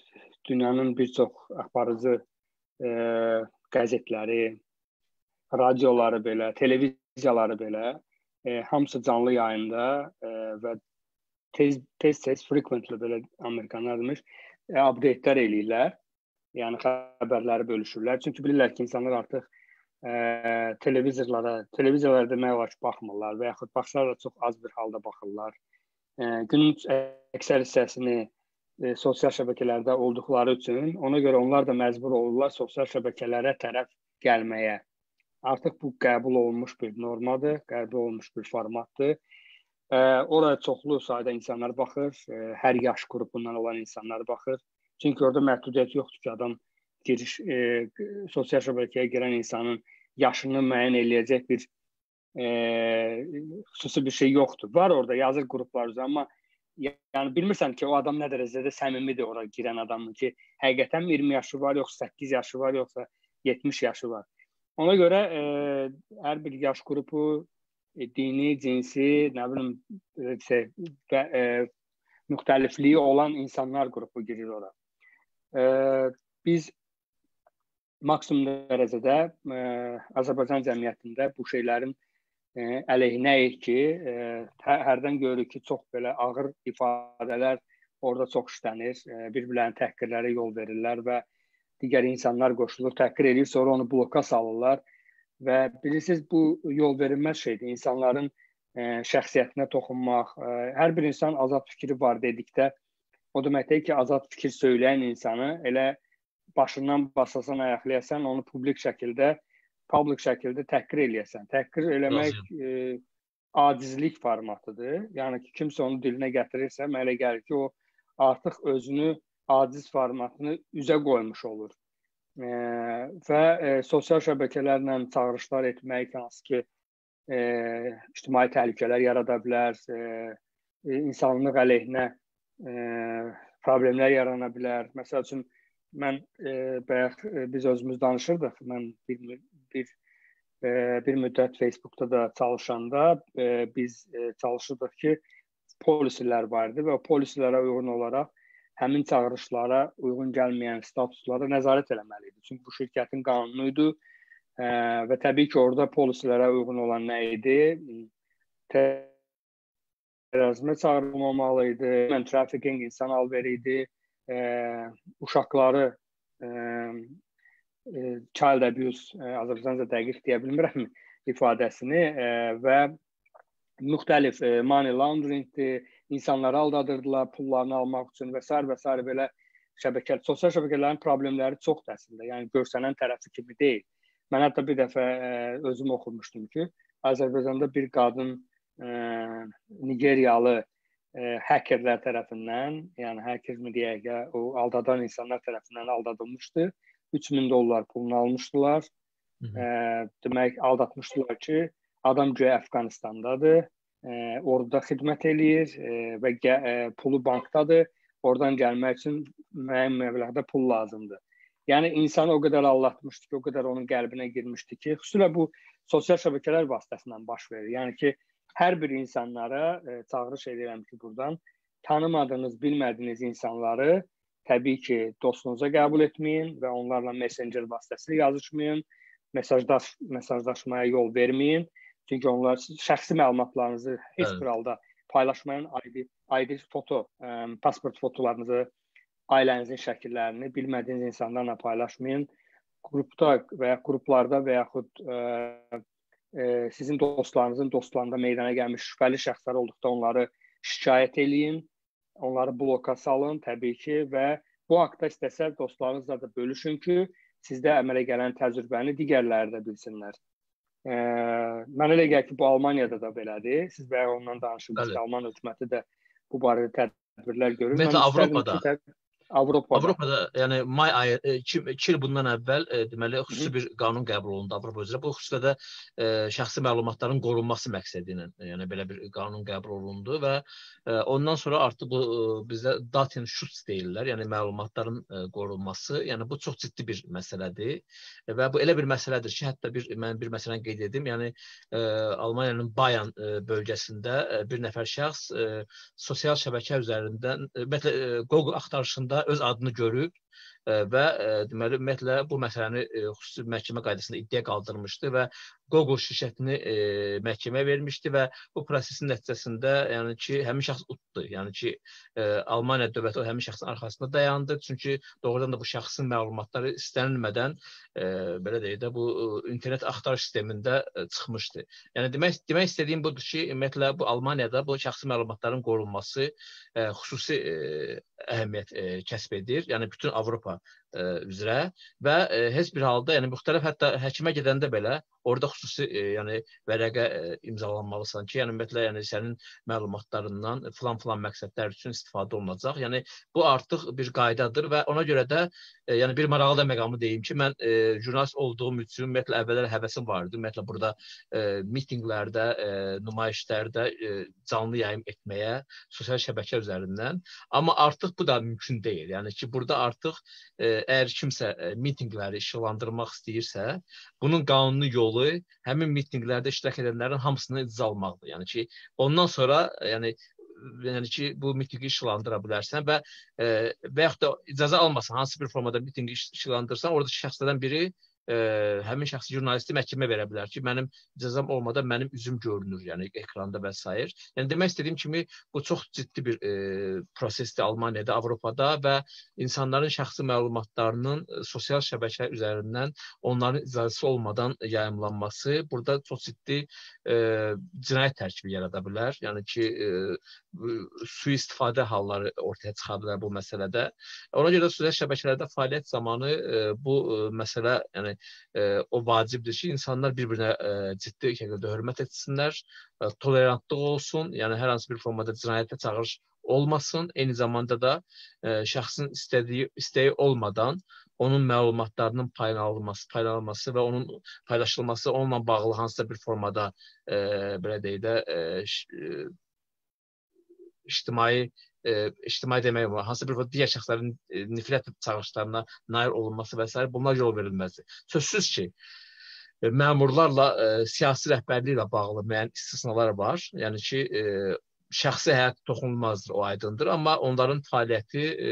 dünyanın bir çox aparıcı e, qəzetləri, radioları belə, televiziyaları belə e, hamısı canlı yayında e, və tez tez tez frequently belə Amerikanlar demiş, e, update-lər eləyirlər. Yəni xəbərləri bölüşürlər. Çünki bilirlər ki, insanlar artıq e, televizorlara, televizorlara demək olar ki, baxmırlar və yaxud baxsalar da çox az bir halda baxırlar. E, günün əksər hissəsini e, sosial şəbəkələrdə olduqları üçün ona görə onlar da məcbur olurlar sosial şəbəkələrə tərəf gəlməyə. Artıq bu qəbul olunmuş bir normadır, qəbul olunmuş bir formatdır. E, oraya çoxlu sayda insanlar baxır, e, hər yaş qrupundan olan insanlar baxır. Çünki orada məhdudiyyət yoxdur ki, adam giriş, e, sosial şəbəkəyə girən insanın yaşını müəyyən eləyəcək bir e, xüsusi bir şey yoxdur. Var orada yazır qruplar üzrə, amma yəni bilmirsən ki, o adam nə dərəcədə səmimidir ora girən adamın ki, həqiqətən iyirmi yaşı var, yoxsa səkkiz yaşı var, yoxsa yetmiş yaşı var. Ona görə e, hər bir yaş qrupu, e, dini, cinsi, nə bilim, şey, və, e, müxtəlifliyi olan insanlar qrupu girir ora. E, biz maksimum dərəcədə e, Azərbaycan cəmiyyətində bu şeylərin e, əleyhinəyik ki, e, hərdən görürük ki, çox belə ağır ifadələr orada çox işlənir, e, bir-birlərin təhqirlərə yol verirlər və digər insanlar qoşulur, təhqir edir, sonra onu bloka salırlar və bilirsiniz, bu yol verilməz şeydir. İnsanların e, şəxsiyyətinə toxunmaq, e, hər bir insan azad fikri var dedikdə, o deməkdir ki, azad fikir söyləyən insanı elə başından basasan, ayaqlayasan, onu publik şəkildə, publik şəkildə təhqir eləyəsən. Təhqir eləmək e, acizlik formatıdır. Yəni ki, kimsə onu dilinə gətirirsə, mənə gəlir ki, o artıq özünü aciz formatını üzə qoymuş olur. E, və e, sosial şəbəkələrlə çağırışlar etmək, hansı ki, e, ictimai təhlükələr yarada bilər, e, insanlıq əleyhinə e, problemlər yarana bilər. Məsəl üçün, mən e, bayaq e, biz özümüz danışırdıq. Mən bir, bir, e, bir müddət Facebookda da çalışanda e, biz e, çalışırdıq ki, polisilər vardı və o polislərə uyğun olaraq həmin çağırışlara uyğun gəlməyən statuslara nəzarət eləməliydi. Çünki bu şirkətin qanunuydu e, və təbii ki, orada polislərə uyğun olan nə idi? Terrorizmə çağırılmamalıydı, human trafficking, insan alveri idi. E, uşaqları e, e, child abuse, e, Azərbaycanca dəqiq deyə bilmirəm ifadəsini e, və müxtəlif e, money launderingdir, insanları aldadırdılar pullarını almaq üçün və s. və s. belə şəbəkə, sosial şəbəkələrin problemləri çoxdur əslində, yəni görsənən tərəfi kimi deyil. Mən hətta bir dəfə e, özüm oxumuşdum ki, Azərbaycanda bir qadın e, Nigeriyalı E, hackerlər tərəfindən, yəni hacker mi deyək, o aldadan insanlar tərəfindən aldadılmışdı. üç min dollar pulunu almışdılar. E, demək, aldatmışdılar ki, adam güya Əfqanistandadır, e, orada xidmət eləyir e, və e, pulu bankdadır. Oradan gəlmək üçün müəyyən məbləğdə pul lazımdır. Yəni, insanı o qədər aldatmışdı ki, o qədər onun qəlbinə girmişdi ki, xüsusilə bu sosial şəbəkələr vasitəsindən baş verir. Yəni ki, hər bir insanlara e, çağırış edirəm ki, buradan tanımadığınız, bilmədiyiniz insanları təbii ki, dostunuza qəbul etməyin və onlarla messenger vasitəsilə yazışmayın, mesajdaş, mesajdaşmaya yol verməyin. Çünki onlar şəxsi məlumatlarınızı heç evet. bir halda paylaşmayın, I D, I D foto, e, pasport fotolarınızı, ailənizin şəkillərini bilmədiyiniz insanlarla paylaşmayın. Qrupda və ya qruplarda və yaxud e, E, sizin dostlarınızın dostlarında meydana gəlmiş şübhəli şəxslər olduqda onları şikayət eləyin, onları bloka salın təbii ki və bu haqda istəsə dostlarınızla da bölüşün ki, sizdə əmələ gələn təcrübəni digərləri də bilsinlər. E, mən elə gəlir ki, bu Almaniyada da belədir. Siz bəyə ondan danışırsınız ki, Alman hökuməti də bu barədə tədbirlər görür. Ümumiyyətlə Avropada. Ki, Avropada. Avropada, yəni may ayı, iki il bundan əvvəl e, deməli xüsusi bir qanun qəbul olundu Avropa üzrə. Bu xüsusilə də e, şəxsi məlumatların qorunması məqsədi ilə, yəni belə bir qanun qəbul olundu və e, ondan sonra artıq bu e, bizdə Datenschutz deyirlər, yəni məlumatların e, qorunması. Yəni bu çox ciddi bir məsələdir e, və bu elə bir məsələdir ki, hətta bir mən bir məsələni qeyd edim. Yəni e, Almaniyanın Bayan e, bölgəsində e, bir nəfər şəxs e, sosial şəbəkə üzərindən, e, Google axtarışında da öz adını görüb və deməli ümumiyyətlə bu məsələni xüsusi məhkəmə qaydasında iddia qaldırmışdı və Google şirkətini e, məhkəməyə vermişdi və bu prosesin nəticəsində yəni ki, həmin şəxs utdu. Yəni ki, e, Almaniya dövləti o həmin şəxsin arxasında dayandı. Çünki doğrudan da bu şəxsin məlumatları istənilmədən e, belə deyək də bu internet axtarış sistemində e, çıxmışdı. Yəni demək demək istədiyim budur ki, ümumiyyətlə bu Almaniyada bu şəxsi məlumatların qorunması e, xüsusi e, əhəmiyyət e, kəsb edir. Yəni bütün Avropa e, üzrə və e, heç bir halda yəni müxtəlif hətta həkimə gedəndə belə orada xüsusi e, yəni vərəqə e, imzalanmalısan ki, yəni ümumiyyətlə yəni sənin məlumatlarından filan-filan məqsədlər üçün istifadə olunacaq. Yəni bu artıq bir qaydadır və ona görə də e, yəni bir maraqlı da məqamı deyim ki, mən e, jurnalist olduğum üçün ümumiyyətlə əvvəllər həvəsim vardı. Ümumiyyətlə burada e, mitinqlərdə, e, nümayişlərdə e, canlı yayım etməyə sosial şəbəkə üzərindən. Amma artıq bu da mümkün deyil. Yəni ki, burada artıq e, əgər kimsə e, mitinqləri işıqlandırmaq istəyirsə, bunun qanuni yolu həmin mitinqlərdə iştirak edənlərin hamısını icazə almaqdır. Yəni ki, ondan sonra yəni yəni ki, bu mitinqi işıqlandıra bilərsən və e, və yaxud da icazə almasan, hansı bir formada mitinqi işıqlandırsan, oradakı şəxslərdən biri e, həmin şəxsi jurnalisti məhkəməyə verə bilər ki, mənim icazəm olmadan mənim üzüm görünür, yəni ekranda və s. Yəni demək istədiyim kimi bu çox ciddi bir e, prosesdir Almaniyada, Avropada və insanların şəxsi məlumatlarının e, sosial şəbəkə üzərindən onların icazəsi olmadan yayımlanması burada çox ciddi e, cinayət tərkibi yarada bilər. Yəni ki, e, sui-istifadə halları ortaya çıxa bilər bu məsələdə. Ona görə sosial şəbəkələrdə fəaliyyət zamanı e, bu e, məsələ yəni E, o vacibdir ki, insanlar bir-birinə e, ciddi şəkildə hörmət etsinlər, e, tolerantlıq olsun, yəni hər hansı bir formada cinayətə çağırış olmasın, eyni zamanda da e, şəxsin istədiyi, istəyi olmadan onun məlumatlarının paylanılması, paylanılması və onun paylaşılması onunla bağlı hansısa bir formada e, belə deyək də e, e, ictimai E, ictimai demək var, hansı bir digər şəxslərin e, nifrət çağırışlarına nail olunması və s. bunlar yol verilməzdir. Sözsüz ki, e, məmurlarla, e, siyasi rəhbərliklə bağlı müəyyən istisnalar var. Yəni ki, e, şəxsi həyat toxunulmazdır, o aydındır, amma onların fəaliyyəti e,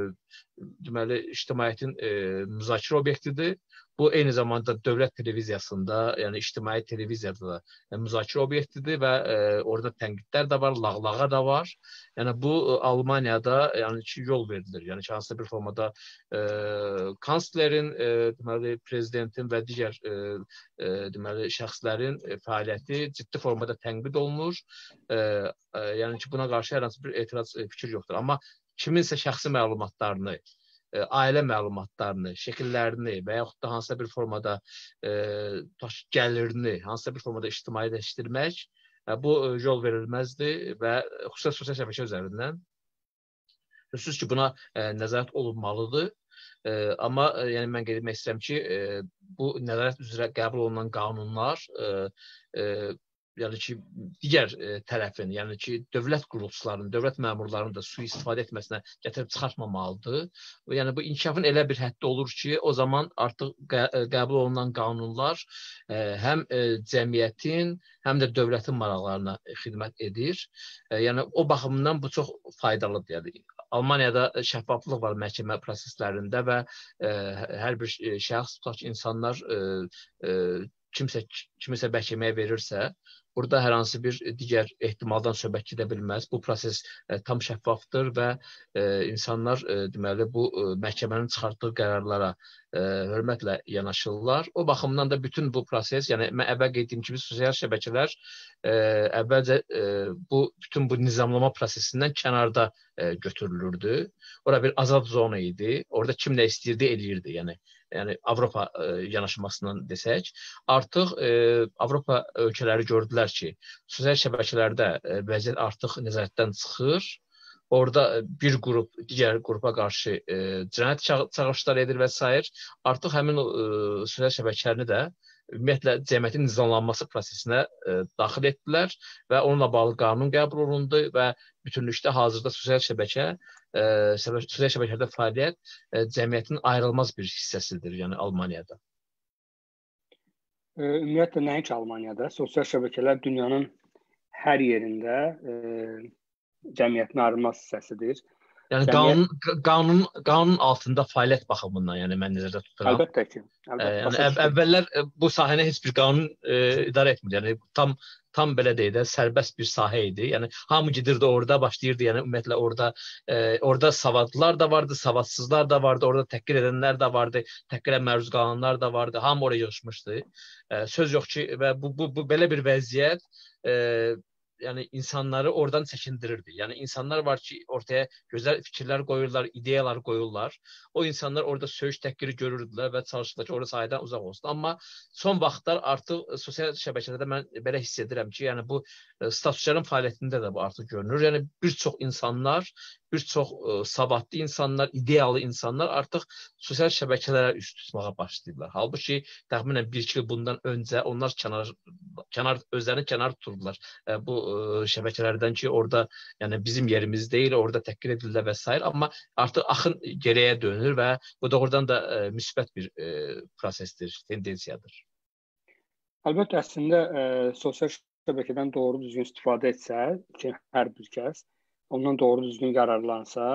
deməli, ictimaiyyətin e, müzakirə obyektidir. Bu, eyni zamanda dövlət televiziyasında, yəni ictimai televiziyada da yəni, müzakirə obyektidir və e, orada tənqidlər də var, lağlağa da var. Yəni, bu, Almaniyada yəni, ki, yol verilir. Yəni, ki, hansısa bir formada e, kanslerin, e, deməli, prezidentin və digər e, e, deməli, şəxslərin e, fəaliyyəti ciddi formada tənqid olunur. E, e, yəni ki, buna qarşı hər hansı bir etiraz e, fikir yoxdur. Amma kiminsə şəxsi məlumatlarını, ailə məlumatlarını, şəkillərini və yaxud da hansısa bir formada e, gəlirini, hansısa bir formada ictimailəşdirmək e, bu yol verilməzdir və xüsusən sosial şəbəkə üzərindən sözsüz ki, buna e, nəzarət olunmalıdır. E, amma e, yəni mən qeyd etmək istəyirəm ki, e, bu nəzarət üzrə qəbul olunan qanunlar e, e, yəni ki, digər e, tərəfin, yəni ki, dövlət quruluşlarının, dövlət məmurlarının da sui-istifadə etməsinə gətirib çıxartmamalıdır. Yəni, bu inkişafın elə bir həddi olur ki, o zaman artıq qə qəbul olunan qanunlar e, həm e, cəmiyyətin, həm də dövlətin maraqlarına xidmət edir. E, yəni, o baxımdan bu çox faydalıdır. Yəni, Almaniyada şəffaflıq var məhkəmə proseslərində və e, hər bir şəxs, tutaq ki, insanlar e, e, kimsə, kimisə məhkəməyə verirsə, burada hər hansı bir digər ehtimaldan söhbət gedə bilməz. Bu proses e, tam şəffafdır və e, insanlar e, deməli bu e, məhkəmənin çıxartdığı qərarlara e, hörmətlə yanaşırlar. O baxımdan da bütün bu proses, yəni mən əvvəl qeyd etdiyim kimi sosial şəbəkələr e, əvvəlcə e, bu bütün bu nizamlama prosesindən kənarda e, götürülürdü. Ora bir azad zona idi. Orada kim nə istəyirdi, eləyirdi. Yəni yəni Avropa e, yanaşmasından desək, artıq e, Avropa ölkələri gördülər ki, sosial şəbəkələrdə e, vəziyyət artıq nəzarətdən çıxır. Orada bir qrup digər qrupa qarşı e, cinayət çağırışlar edir və s. Artıq həmin e, sosial şəbəkələrini də ümumiyyətlə cəmiyyətin nizamlanması prosesinə e, daxil etdilər və onunla bağlı qanun qəbul olundu və bütünlükdə hazırda sosial şəbəkə, e, sosial şəbəkələrdə fəaliyyət e, cəmiyyətin ayrılmaz bir hissəsidir, yəni Almaniyada. E, ümumiyyətlə nəinki Almaniyada, sosial şəbəkələr dünyanın hər yerində e, cəmiyyətin ayrılmaz hissəsidir. Yəni Cəmiyyət qanun qanun qanun altında fəaliyyət baxımından, yəni mən nəzərdə tuturam. əlbəttə ki, Ə, əlbəttə yəni başa əv düşürəm. əvvəllər ə, bu sahəni heç bir qanun ə, idarə etmir. Yəni tam tam belə deyək də sərbəst bir sahə idi. Yəni hamı gedirdi orada, başlayırdı. Yəni ümumiyyətlə orada ə, orada savadlılar da vardı, savadsızlar da vardı, orada təhqir edənlər də vardı, təhqirə məruz qalanlar da vardı. Hamı oraya yığılmışdı. Ə, söz yox ki, və bu bu, bu belə bir vəziyyət ə, yəni insanları oradan çəkindirirdi. Yəni insanlar var ki, ortaya gözəl fikirlər qoyurlar, ideyalar qoyurlar. O insanlar orada söyüş təhqiri görürdülər və çalışırdılar ki, orada sahədən uzaq olsun. Amma son vaxtlar artıq sosial şəbəkələrdə mən belə hiss edirəm ki, yəni bu statusların fəaliyyətində də bu artıq görünür. Yəni bir çox insanlar, bir çox ə, savadlı insanlar, ideyalı insanlar artıq sosial şəbəkələrə üst tutmağa başlayırlar. Halbuki təxminən bir iki il bundan öncə onlar kənar kənar özlərini kənar tuturdular ə, bu ə, şəbəkələrdən ki, orada yəni bizim yerimiz deyil, orada təhqir edilirlər və s. Amma artıq axın geriyə dönür və bu doğrudan da ə, müsbət bir ə, prosesdir, tendensiyadır. Əlbəttə, əslində ə, sosial şəbəkədən doğru düzgün istifadə etsə ki, hər bir kəs ondan doğru düzgün yararlansa,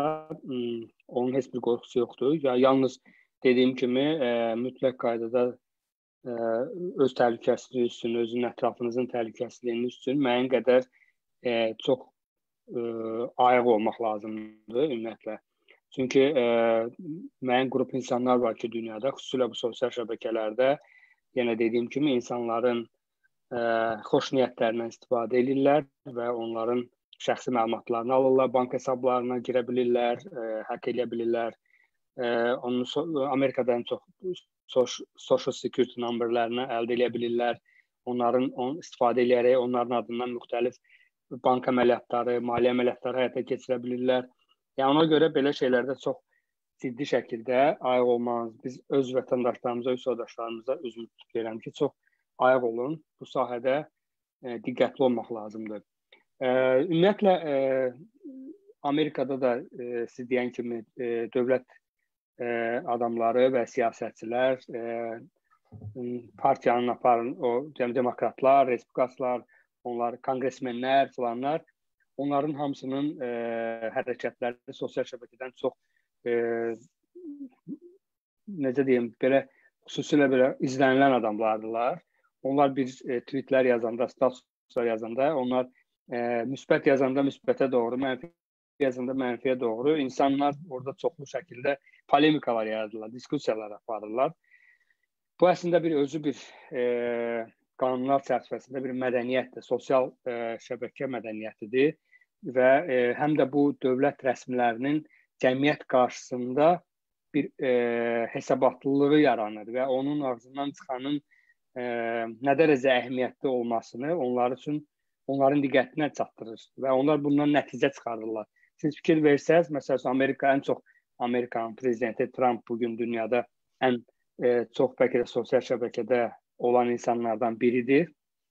onun heç bir qorxusu yoxdur. Ya yalnız dediyim kimi ə, mütləq qaydada ə, öz təhlükəsizliyi üçün, özünün ətrafınızın təhlükəsizliyini üçün müəyyən qədər ə, çox ə, ayıq olmaq lazımdır ümumiyyətlə. Çünki ə, müəyyən qrup insanlar var ki, dünyada, xüsusilə bu sosial şəbəkələrdə, yenə dediyim kimi insanların ə, xoş niyyətlərindən istifadə edirlər və onların şəxsi məlumatlarını alırlar, bank hesablarına girə bilirlər, ə, həkk edə bilirlər. Ə, onun so Amerikada ən çox social security numberlərini əldə edə bilirlər. Onların on istifadə edərək onların adından müxtəlif bank əməliyyatları, maliyyə əməliyyatları həyata keçirə bilirlər. Yəni ona görə belə şeylərdə çox ciddi şəkildə ayıq olmanız, biz öz vətəndaşlarımıza, öz soydaşlarımıza özümü tutub ki, çox ayıq olun. Bu sahədə ə, diqqətli olmaq lazımdır. Ə, ümumiyyətlə ə, Amerikada da ə, siz deyən kimi ə, dövlət ə, adamları və siyasətçilər, ə, partiyanın aparın, o demokratlar, respublikaçılar, onlar konqresmenlər falanlar, onların hamısının ə, hərəkətləri sosial şəbəkədən çox ə, necə deyim, belə xüsusilə belə izlənilən adamlardılar. Onlar bir ə, tweetlər yazanda, statuslar yazanda, onlar ə, müsbət yazanda müsbətə doğru, mənfi yazanda mənfiyə doğru insanlar orada çoxlu şəkildə polemikalar yaradırlar, diskussiyalar aparırlar. Bu əslində bir özü bir e, qanunlar çərçivəsində bir mədəniyyətdir, sosial e, şəbəkə mədəniyyətidir və e, həm də bu dövlət rəsmilərinin cəmiyyət qarşısında bir e, hesabatlılığı yaranır və onun ağzından çıxanın e, nə dərəcə əhəmiyyətli olmasını onlar üçün onların diqqətinə çatdırır və onlar bundan nəticə çıxarırlar. Siz fikir versəz, məsələn, Amerika ən çox Amerikanın prezidenti Trump bugün dünyada ən e, çox bəlkə də sosial şəbəkədə olan insanlardan biridir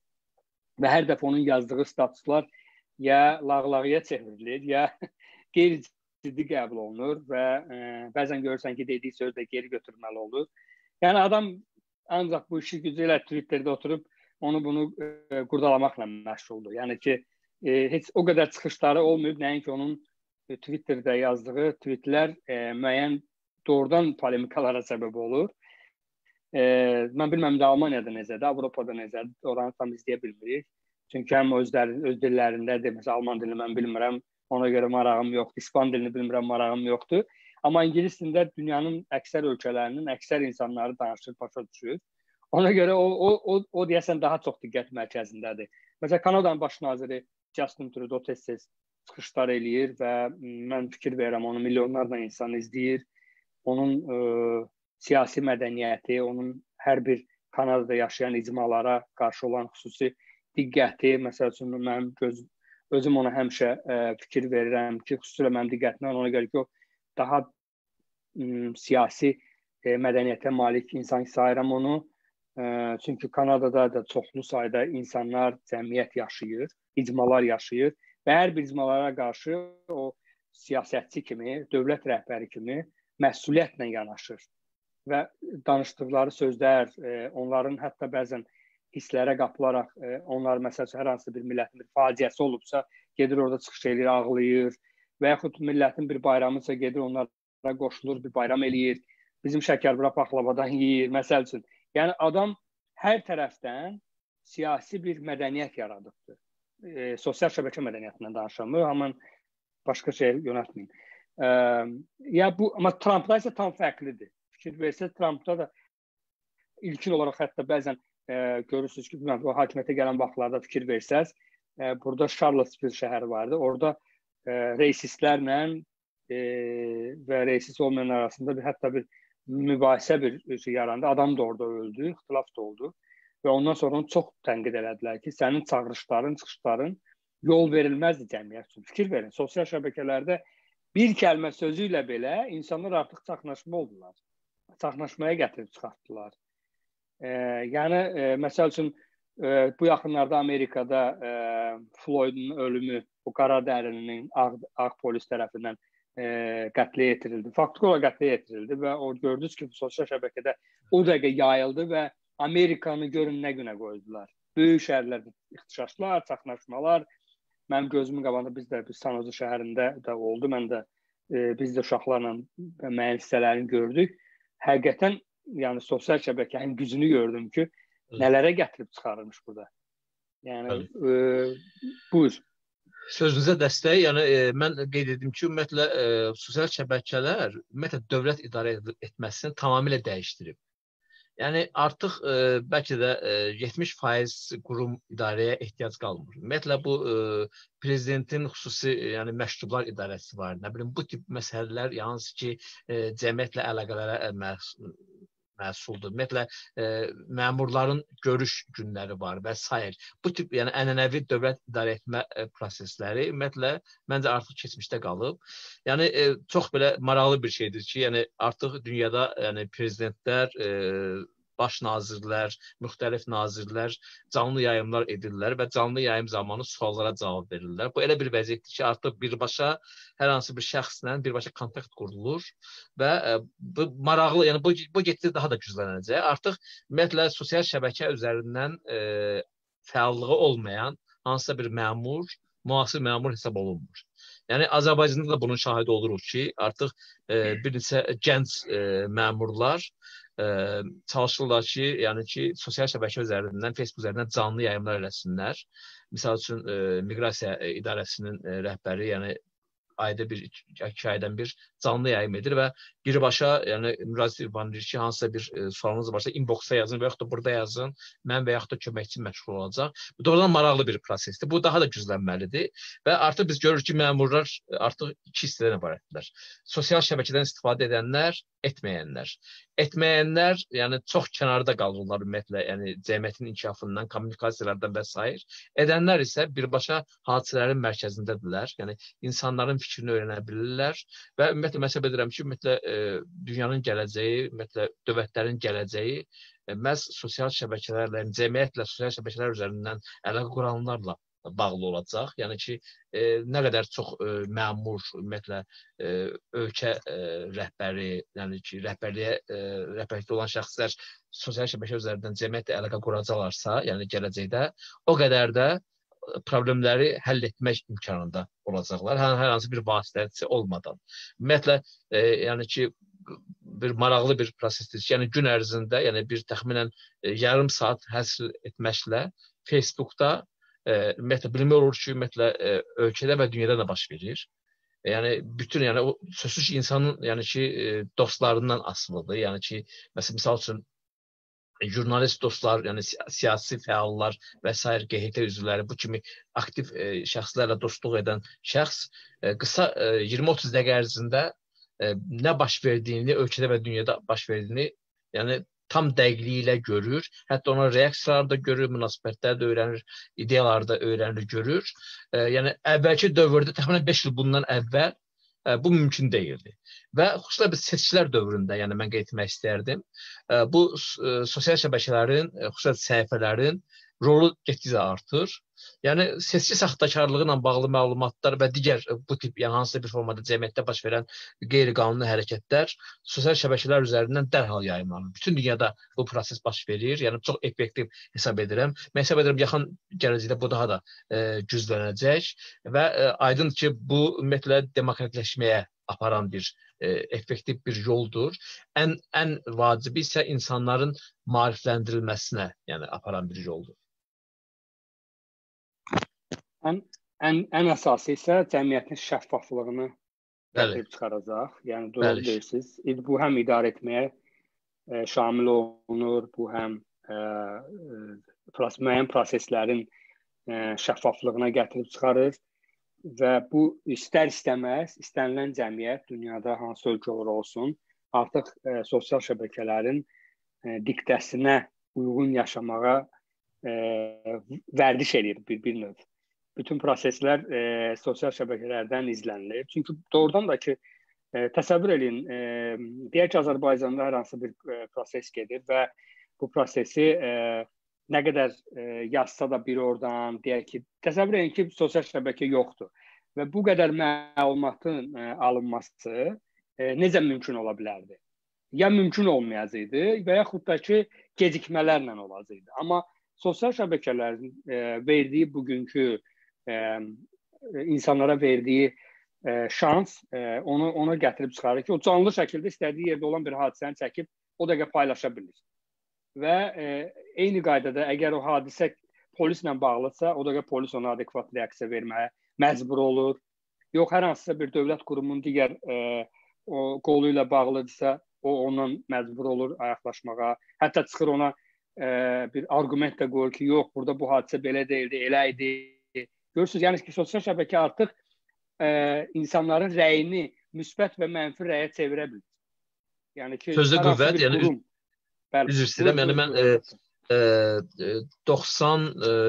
və hər dəfə onun yazdığı statuslar ya lağlağıya çevrilir, ya qeyri-ciddi qəbul olunur və e, bəzən görürsən ki, dediyi söz də geri götürməli olur. Yəni adam ancaq bu işi gücü ilə Twitterdə oturub onu bunu e, qurdalamaqla məşğuldur. Yəni ki, e, heç o qədər çıxışları olmayıb, nəinki onun e, Twitterdə yazdığı tweetlər e, müəyyən doğrudan polemikalara səbəb olur. E, mən bilməm də Almaniyada necədir, Avropada necədir, oranı tam izləyə bilmirik. Çünki həm özləri, öz dillərindədir, məsələn, Alman dilini mən bilmirəm, ona görə marağım yoxdur, İspan dilini bilmirəm, marağım yoxdur. Amma İngilis dilində dünyanın əksər ölkələrinin, əksər insanları danışır, başa düşür. Ona görə o, o, o, o deyəsən daha çox diqqət mərkəzindədir. Məsələn, Kanadanın baş naziri Justin Trudeau tez-tez çıxışlar eləyir və mən fikir verirəm, onu milyonlarla insan izləyir. Onun ə, siyasi mədəniyyəti, onun hər bir Kanadada yaşayan icmalara qarşı olan xüsusi diqqəti, məsəl üçün, mənim göz, özüm ona həmişə ə, fikir verirəm ki, xüsusilə mənim diqqətimdən ona görə ki, o daha ə, siyasi ə, mədəniyyətə malik insan sayıram onu. Ə, çünki Kanadada da çoxlu sayda insanlar, cəmiyyət yaşayır, icmalar yaşayır və hər bir icmalara qarşı o siyasətçi kimi, dövlət rəhbəri kimi məsuliyyətlə yanaşır və danışdıqları sözlər, e, onların hətta bəzən hisslərə qapılaraq, e, onlar məsələn hər hansı bir millətin bir faciəsi olubsa, gedir orada çıxış edir, ağlayır, və yaxud millətin bir bayramısa gedir, onlara qoşulur, bir bayram eləyir. Bizim şəkərbura paxlavadan yeyir, məsəl üçün. Yəni adam hər tərəfdən siyasi bir mədəniyyət yaradıbdır. E, sosial şəbəkə mədəniyyətindən danışamır, amma başqa şey yönəltməyin. E, ya bu, amma Trumpda isə tam fərqlidir. Fikir versə, Trumpda da ilkin olaraq hətta bəzən e, görürsünüz ki, o hakimiyyətə gələn vaxtlarda fikir versəz, e, burada Charlottesville şəhəri vardı. Orada e, reysistlərlə e, və reysist olmayan arasında bir, hətta bir mübahisə bir şey yarandı. Adam da orada öldü, ixtilaf da oldu. Və ondan sonra onu çox tənqid elədilər ki, sənin çağırışların, çıxışların yol verilməzdi cəmiyyət üçün. Fikir verin, sosial şəbəkələrdə bir kəlmə sözü ilə belə insanlar artıq çaxnaşma oldular. Çaxnaşmaya gətirib çıxartdılar. E, yəni, e, məsəl üçün, e, bu yaxınlarda Amerikada e, Floyd'un ölümü, bu qara dərininin ağ, ağ polis tərəfindən e, qətlə yetirildi. Faktiki olaraq qətlə yetirildi və o gördünüz ki, sosial şəbəkədə o dəqiqə yayıldı və Amerikanı görün nə günə qoydular. Böyük şəhərlərdə ixtişaşlar, çaxnaşmalar. Mənim gözümün qabağında biz də biz San Jose şəhərində də oldu. Mən də e, biz də uşaqlarla müəyyən hissələrini gördük. Həqiqətən, yəni sosial şəbəkənin gücünü gördüm ki, nələrə gətirib çıxarılmış burada. Yəni e, buyur. Sözünüzə dəstək. Yəni e, mən qeyd edim ki, ümumiyyətlə e, sosial şəbəkələr ümumiyyətlə dövlət idarə etməsini tamamilə dəyişdirib. Yəni artıq e, bəlkə də e, yetmiş faiz qurum idarəyə ehtiyac qalmır. Ümumiyyətlə bu e, prezidentin xüsusi e, yəni məktublar idarəsi var. Nə bilim bu tip məsələlər yalnız ki e, cəmiyyətlə əlaqələrə məsul məsuldur. Ümumiyyətlə e, məmurların görüş günləri var və s. Bu tip yəni ənənəvi dövlət idarə etmə e, prosesləri ümumiyyətlə məncə artıq keçmişdə qalıb. Yəni e, çox belə maraqlı bir şeydir ki, yəni artıq dünyada yəni prezidentlər, e, baş nazirlər, müxtəlif nazirlər canlı yayımlar edirlər və canlı yayım zamanı suallara cavab verirlər. Bu elə bir vəziyyətdir ki, artıq birbaşa hər hansı bir şəxslə birbaşa kontakt qurulur və e, bu maraqlı, yəni bu, bu getdikcə daha da güclənəcək. Artıq ümumiyyətlə sosial şəbəkə üzərindən e, fəallığı olmayan hansısa bir məmur, müasir məmur hesab olunmur. Yəni Azərbaycanda da bunun şahidi oluruq ki, artıq e, bir neçə gənc e, məmurlar e, çalışırlar ki, yəni ki, sosial şəbəkə üzərindən, Facebook üzərindən canlı yayımlar eləsinlər. Misal üçün e, Miqrasiya İdarəsinin e, rəhbəri, yəni ayda bir, iki aydan bir canlı yayım edir və birbaşa, yəni müraciət edir ki, hansısa bir e, sualınız varsa inboxda yazın və yaxud da burada yazın, mən və yaxud da köməkçi məşğul olacaq. Bu doğrudan maraqlı bir prosesdir. Bu daha da güclənməlidir və artıq biz görürük ki, məmurlar artıq iki hissədən ibarətdirlər. Sosial şəbəkədən istifadə edənlər, etməyənlər. Etməyənlər, yəni çox kənarda qalırlar ümumiyyətlə, yəni cəmiyyətin inkişafından, kommunikasiyalardan və s. Edənlər isə birbaşa hadisələrin mərkəzindədirlər. Yəni insanların fikrini öyrənə bilirlər və ümumiyyətlə məsəl edirəm ki, ümumiyyətlə e, dünyanın gələcəyi, ümumiyyətlə dövlətlərin gələcəyi e, məhz sosial şəbəkələrlə, cəmiyyətlə sosial şəbəkələr üzərindən əlaqə quranlarla bağlı olacaq. Yəni ki, e, nə qədər çox e, məmur, ümumiyyətlə e, ölkə e, rəhbəri, yəni ki, rəhbərliyə e, rəhbərlikdə olan şəxslər sosial şəbəkə üzərindən cəmiyyətlə əlaqə quracaqlarsa, yəni gələcəkdə o qədər də problemləri həll etmək imkanında olacaqlar. Hər, hər hansı bir vasitəçi olmadan. Ümumiyyətlə, e, yəni ki, bir maraqlı bir prosesdir. Yəni gün ərzində, yəni bir təxminən e, yarım saat həsr etməklə Facebookda e, ümumiyyətlə bilmək olur ki, ümumiyyətlə e, ölkədə və dünyada da baş verir. E, yəni bütün, yəni o sözsüz ki, insanın, yəni ki, e, dostlarından asılıdır. Yəni ki, məsələn, misal üçün jurnalist dostlar, yəni siyasi fəallar və s. Q H T üzvləri, bu kimi aktiv e, şəxslərlə dostluq edən şəxs e, qısa e, iyirmi otuz dəqiqə ərzində e, nə baş verdiyini, ölkədə və dünyada baş verdiyini, yəni tam dəqiqliyi ilə görür. Hətta ona reaksiyalar da görür, münasibətlər də öyrənir, ideyalar da öyrənir, görür. E, yəni əvvəlki dövrdə təxminən beş il bundan əvvəl bu mümkün deyildi. Və xüsusilə biz seçkilər dövründə, yəni mən qeyd etmək istərdim, bu sosial şəbəkələrin, xüsusilə səhifələrin rolu getdikcə artır Yəni seçki saxtakarlığı ilə bağlı məlumatlar və digər bu tip yəni hansısa bir formada cəmiyyətdə baş verən qeyri-qanuni hərəkətlər sosial şəbəkələr üzərindən dərhal yayımlanır. Bütün dünyada bu proses baş verir. Yəni çox effektiv hesab edirəm. Mən hesab edirəm yaxın gələcəkdə bu daha da e, güclənəcək və e, aydındır ki, bu ümumiyyətlə demokratləşməyə aparan bir e, effektiv bir yoldur. Ən ən vacibi isə insanların maarifləndirilməsinə, yəni aparan bir yoldur. Ən, ən, ən əsası isə cəmiyyətin şəffaflığını gətirib çıxaracaq. Yəni, doğru deyirsiniz. Bu həm idarə etməyə e, şamil olunur, bu həm e, e, müəyyən proseslərin e, şəffaflığına gətirib çıxarır və bu istər-istəməz, istənilən cəmiyyət, dünyada hansı ölkə olsun, artıq e, sosial şəbəkələrin e, diktəsinə uyğun yaşamağa e, vərdiş edir bir, bir növ. Bütün proseslər e, sosial şəbəkələrdən izlənilir. Çünki doğrudan da ki, e, təsəvvür edin, e, deyək ki, Azərbaycanda hər hansı bir e, proses gedir və bu prosesi e, nə qədər e, yazsa da bir oradan, deyək ki, təsəvvür edin ki, sosial şəbəkə yoxdur və bu qədər məlumatın e, alınması e, necə mümkün ola bilərdi? Ya mümkün olmayacaqdı və yaxud da ki, gecikmələrlə olacaqdı. Amma sosial şəbəkələrin e, verdiyi bugünkü e, insanlara verdiyi e, şans e, onu ona gətirib çıxarır ki, o canlı şəkildə istədiyi yerdə olan bir hadisəni çəkib o dəqiqə paylaşa bilir. Və e, eyni qaydada əgər o hadisə polislə bağlısa, o dəqiqə polis ona adekvat reaksiya verməyə məcbur olur. Yox, hər hansısa bir dövlət qurumunun digər e, o qolu ilə bağlıdırsa, o ondan məcbur olur ayaqlaşmağa. Hətta çıxır ona e, bir arqument də qoyur ki, yox, burada bu hadisə belə deyildi, elə idi. Görürsünüz, yəni ki, sosial şəbəkə artıq e, insanların rəyini müsbət və mənfi rəyə çevirə bilir. Yəni ki, sözdə qüvvət, yəni qurum, bəli, üzr istəyirəm, yəni mən e, e, doxsan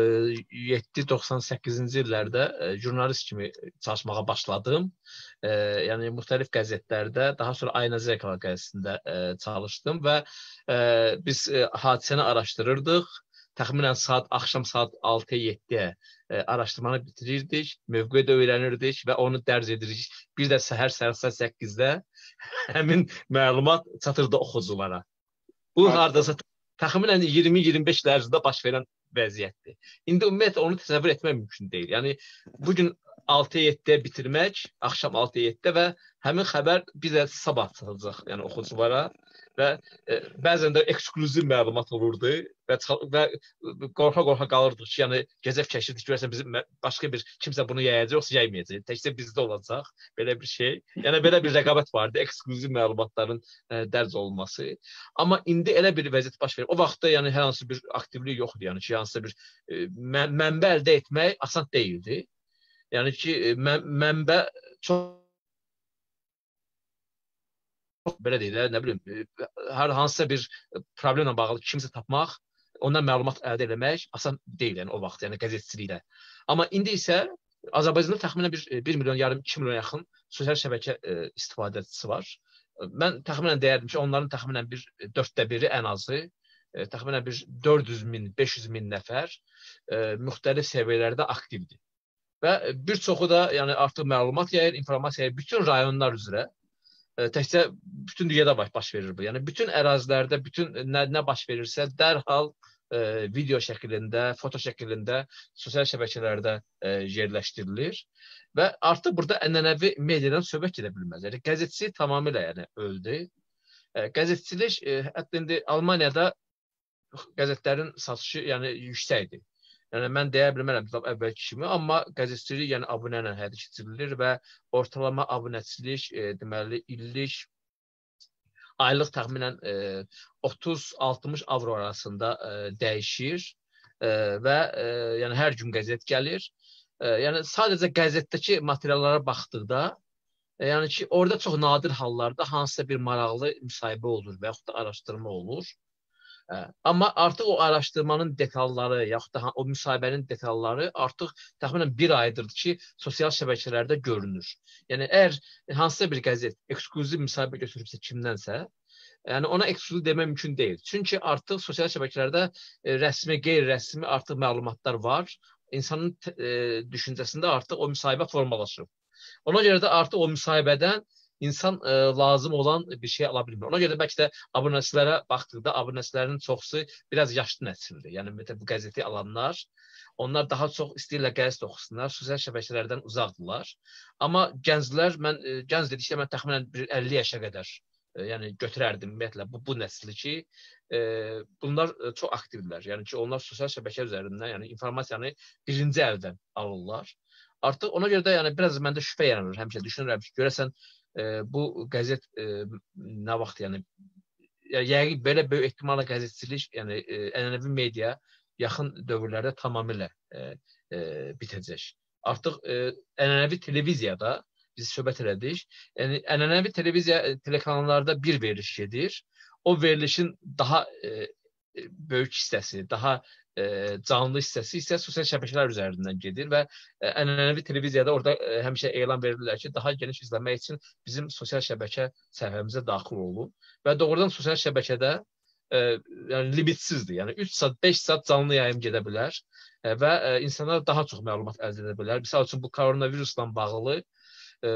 yeddi doxsan səkkizinci illərdə e, jurnalist kimi çalışmağa başladım. E, yəni müxtəlif qəzetlərdə, daha sonra Ayna Zerkala qəzetində e, çalışdım və e, biz e, hadisəni araşdırırdıq. Təxminən saat axşam saat altı yeddiyə e, araşdırmanı bitirirdik, mövqeyi də öyrənirdik və onu dərc edirik. Bir də səhər saat səkkizdə həmin məlumat çatırdı oxuculara. Bu hardasa təxminən iyirmi iyirmi beş il ərzində baş verən vəziyyətdir. İndi ümumiyyətlə onu təsəvvür etmək mümkün deyil. Yəni bugün altı yeddiyə bitirmək, axşam altı yeddidə və həmin xəbər bir də sabah çatacaq, yəni oxuculara. Və e, bəzən də eksklüziv məlumat olurdu və, və qorxa-qorxa qalırdıq ki, yəni gecə fikirləşirdik ki, görəsən bizim başqa bir kimsə bunu yayacaq, yoxsa yaymayacaq. Təkcə bizdə olacaq belə bir şey. Yəni belə bir rəqabət vardı, eksklüziv məlumatların e, dərc olunması. Amma indi elə bir vəziyyət baş verir. O vaxtda yəni hər hansı bir aktivlik yoxdur, yəni ki, hansısa bir e, mənbə əldə etmək asan deyildi. Yəni ki, mən, mənbə çox belə deyil, nə bilim, hər hansısa bir problemlə bağlı kimsə tapmaq, ondan məlumat əldə etmək asan deyil, yəni o vaxt, yəni qəzetçilikdə. Amma indi isə Azərbaycanda təxminən bir, bir milyon, yarım, iki milyon yaxın sosial şəbəkə e, istifadəçisi var. Mən təxminən deyərdim ki, onların təxminən bir dörddə biri ən azı, e, təxminən bir dörd yüz min, beş yüz min nəfər e, müxtəlif səviyyələrdə aktivdir. Və bir çoxu da yəni artıq məlumat yayır, informasiya yayır, bütün rayonlar üzrə. Təkcə bütün dünyada baş verir bu. Yəni bütün ərazilərdə, bütün nə, nə baş verirsə dərhal e, video şəklində, foto şəklində sosial şəbəkələrdə e, yerləşdirilir və artıq burada ənənəvi mediadan söhbət gedə bilməz. Yəni qəzetçi tamamilə yəni öldü. E, qəzetçilik e, hətta indi Almaniyada qəzetlərin satışı yəni yüksəkdir. Yəni mən deyə bilmərəm əvvəlki kimi, amma qəzetçilik yəni abunə ilə həyata keçirilir və ortalama abunəçilik e, deməli illik aylıq təxminən e, otuz altmış avro arasında e, dəyişir e, və e, yəni hər gün qəzet gəlir. E, yəni sadəcə qəzetdəki materiallara baxdıqda e, yəni ki orada çox nadir hallarda hansısa bir maraqlı müsahibə olur və yaxud da araşdırma olur. Amma artıq o araşdırmanın detalları, yaxud da o müsahibənin detalları artıq təxminən bir aydır ki, sosial şəbəkələrdə görünür. Yəni, əgər hansısa bir qəzet eksklüziv müsahibə götürübsə kimdənsə, yəni ona eksklüziv demək mümkün deyil. Çünki artıq sosial şəbəkələrdə rəsmi, qeyri-rəsmi artıq məlumatlar var. insanın e, düşüncəsində artıq o müsahibə formalaşır. Ona görə də artıq o müsahibədən insan e, lazım olan bir şey ala bilmir. Ona görə də bəlkə də abunəçilərə baxdıqda abunəçilərin çoxusu biraz yaşlı nəsildir. Yəni bu qəzeti alanlar, onlar daha çox istəyirlər qəzet oxusunlar, sosial şəbəkələrdən uzaqdırlar. Amma gənclər, mən e, gənc dedikdə mən təxminən bir əlli yaşa qədər e, yəni götürərdim ümumiyyətlə bu, bu nəsli ki, e, bunlar e, çox aktivdirlər. Yəni ki, onlar sosial şəbəkə üzərindən, yəni informasiyanı birinci əldən alırlar. Artıq ona görə də yəni biraz məndə şübhə yaranır. Həmişə düşünürəm ki, görəsən e, bu qəzet e, nə vaxt yəni yəqin belə böyük ehtimalla qəzetçilik, yəni e, ənənəvi media yaxın dövrlərdə tamamilə e, e, bitəcək. Artıq e, ənənəvi televiziyada biz söhbət elədik. Yəni ənənəvi televiziya telekanallarda bir veriliş gedir. O verilişin daha e, böyük hissəsi, daha e, canlı hissəsi isə sosial şəbəkələr üzərindən gedir və e, ənənəvi televiziyada orada e, həmişə elan verirlər ki, daha geniş izləmək üçün bizim sosial şəbəkə səhifəmizə daxil olun və doğrudan sosial şəbəkədə e, yəni limitsizdir. Yəni üç saat, beş saat canlı yayım gedə bilər e, və e, insanlar daha çox məlumat əldə edə bilər. Misal üçün bu koronavirusla bağlı e,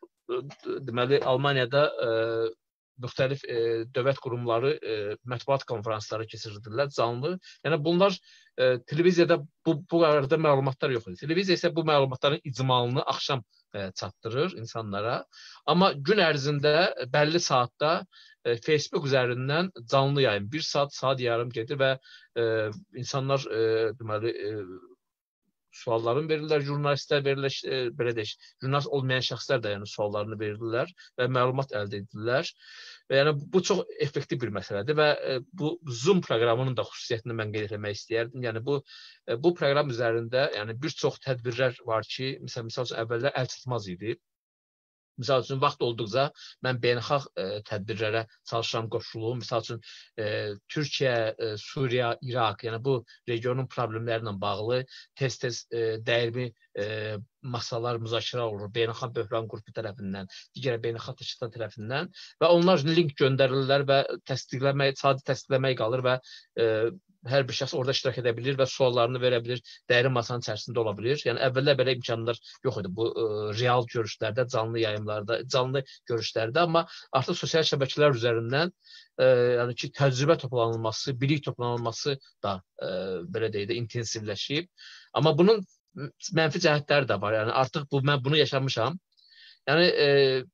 deməli Almaniyada e, müxtəlif e, dövlət qurumları e, mətbuat konferansları keçirirdirlər canlı. Yəni bunlar e, televiziyada bu bu arada məlumatlar yox idi. Televiziya isə bu məlumatların icmalını axşam e, çatdırır insanlara. Amma gün ərzində bəlli saatda e, Facebook üzərindən canlı yayım bir saat, saat yarım gedir və e, insanlar e, deməli e, suallarını verirlər, jurnalistlər verirlər, e, belə deyək, jurnalist olmayan şəxslər də yəni suallarını verirlər və məlumat əldə edirlər. Və yəni bu çox effektiv bir məsələdir və e, bu Zoom proqramının da xüsusiyyətini mən qeyd etmək istəyərdim. Yəni bu e, bu proqram üzərində yəni bir çox tədbirlər var ki, məsəl misal üçün əvvəllər əl çatmaz idi. Misal üçün, vaxt olduqca mən beynəlxalq e, tədbirlərə çalışıram, qoşulum. Misal üçün, e, Türkiyə, e, Suriya, İraq, yəni bu regionun problemləri ilə bağlı tez-tez e, dəyərli e, masalar, müzakirə olur beynəlxalq böhran qrupu tərəfindən, digər beynəlxalq təşkilatlar tərəfindən və onlar link göndərirlər və təsdiqləmək, sadəcə təsdiqləmək qalır və e, hər bir şəxs orada iştirak edə bilir və suallarını verə bilir, dəyəri masanın içərisində ola bilir. Yəni əvvəllər belə imkanlar yox idi bu e, real görüşlərdə, canlı yayımlarda, canlı görüşlərdə, amma artıq sosial şəbəkələr üzərindən e, yəni ki, təcrübə toplanılması, bilik toplanılması da e, belə deyək də intensivləşib. Amma bunun mənfi cəhətləri də var. Yəni artıq bu mən bunu yaşamışam. Yəni e,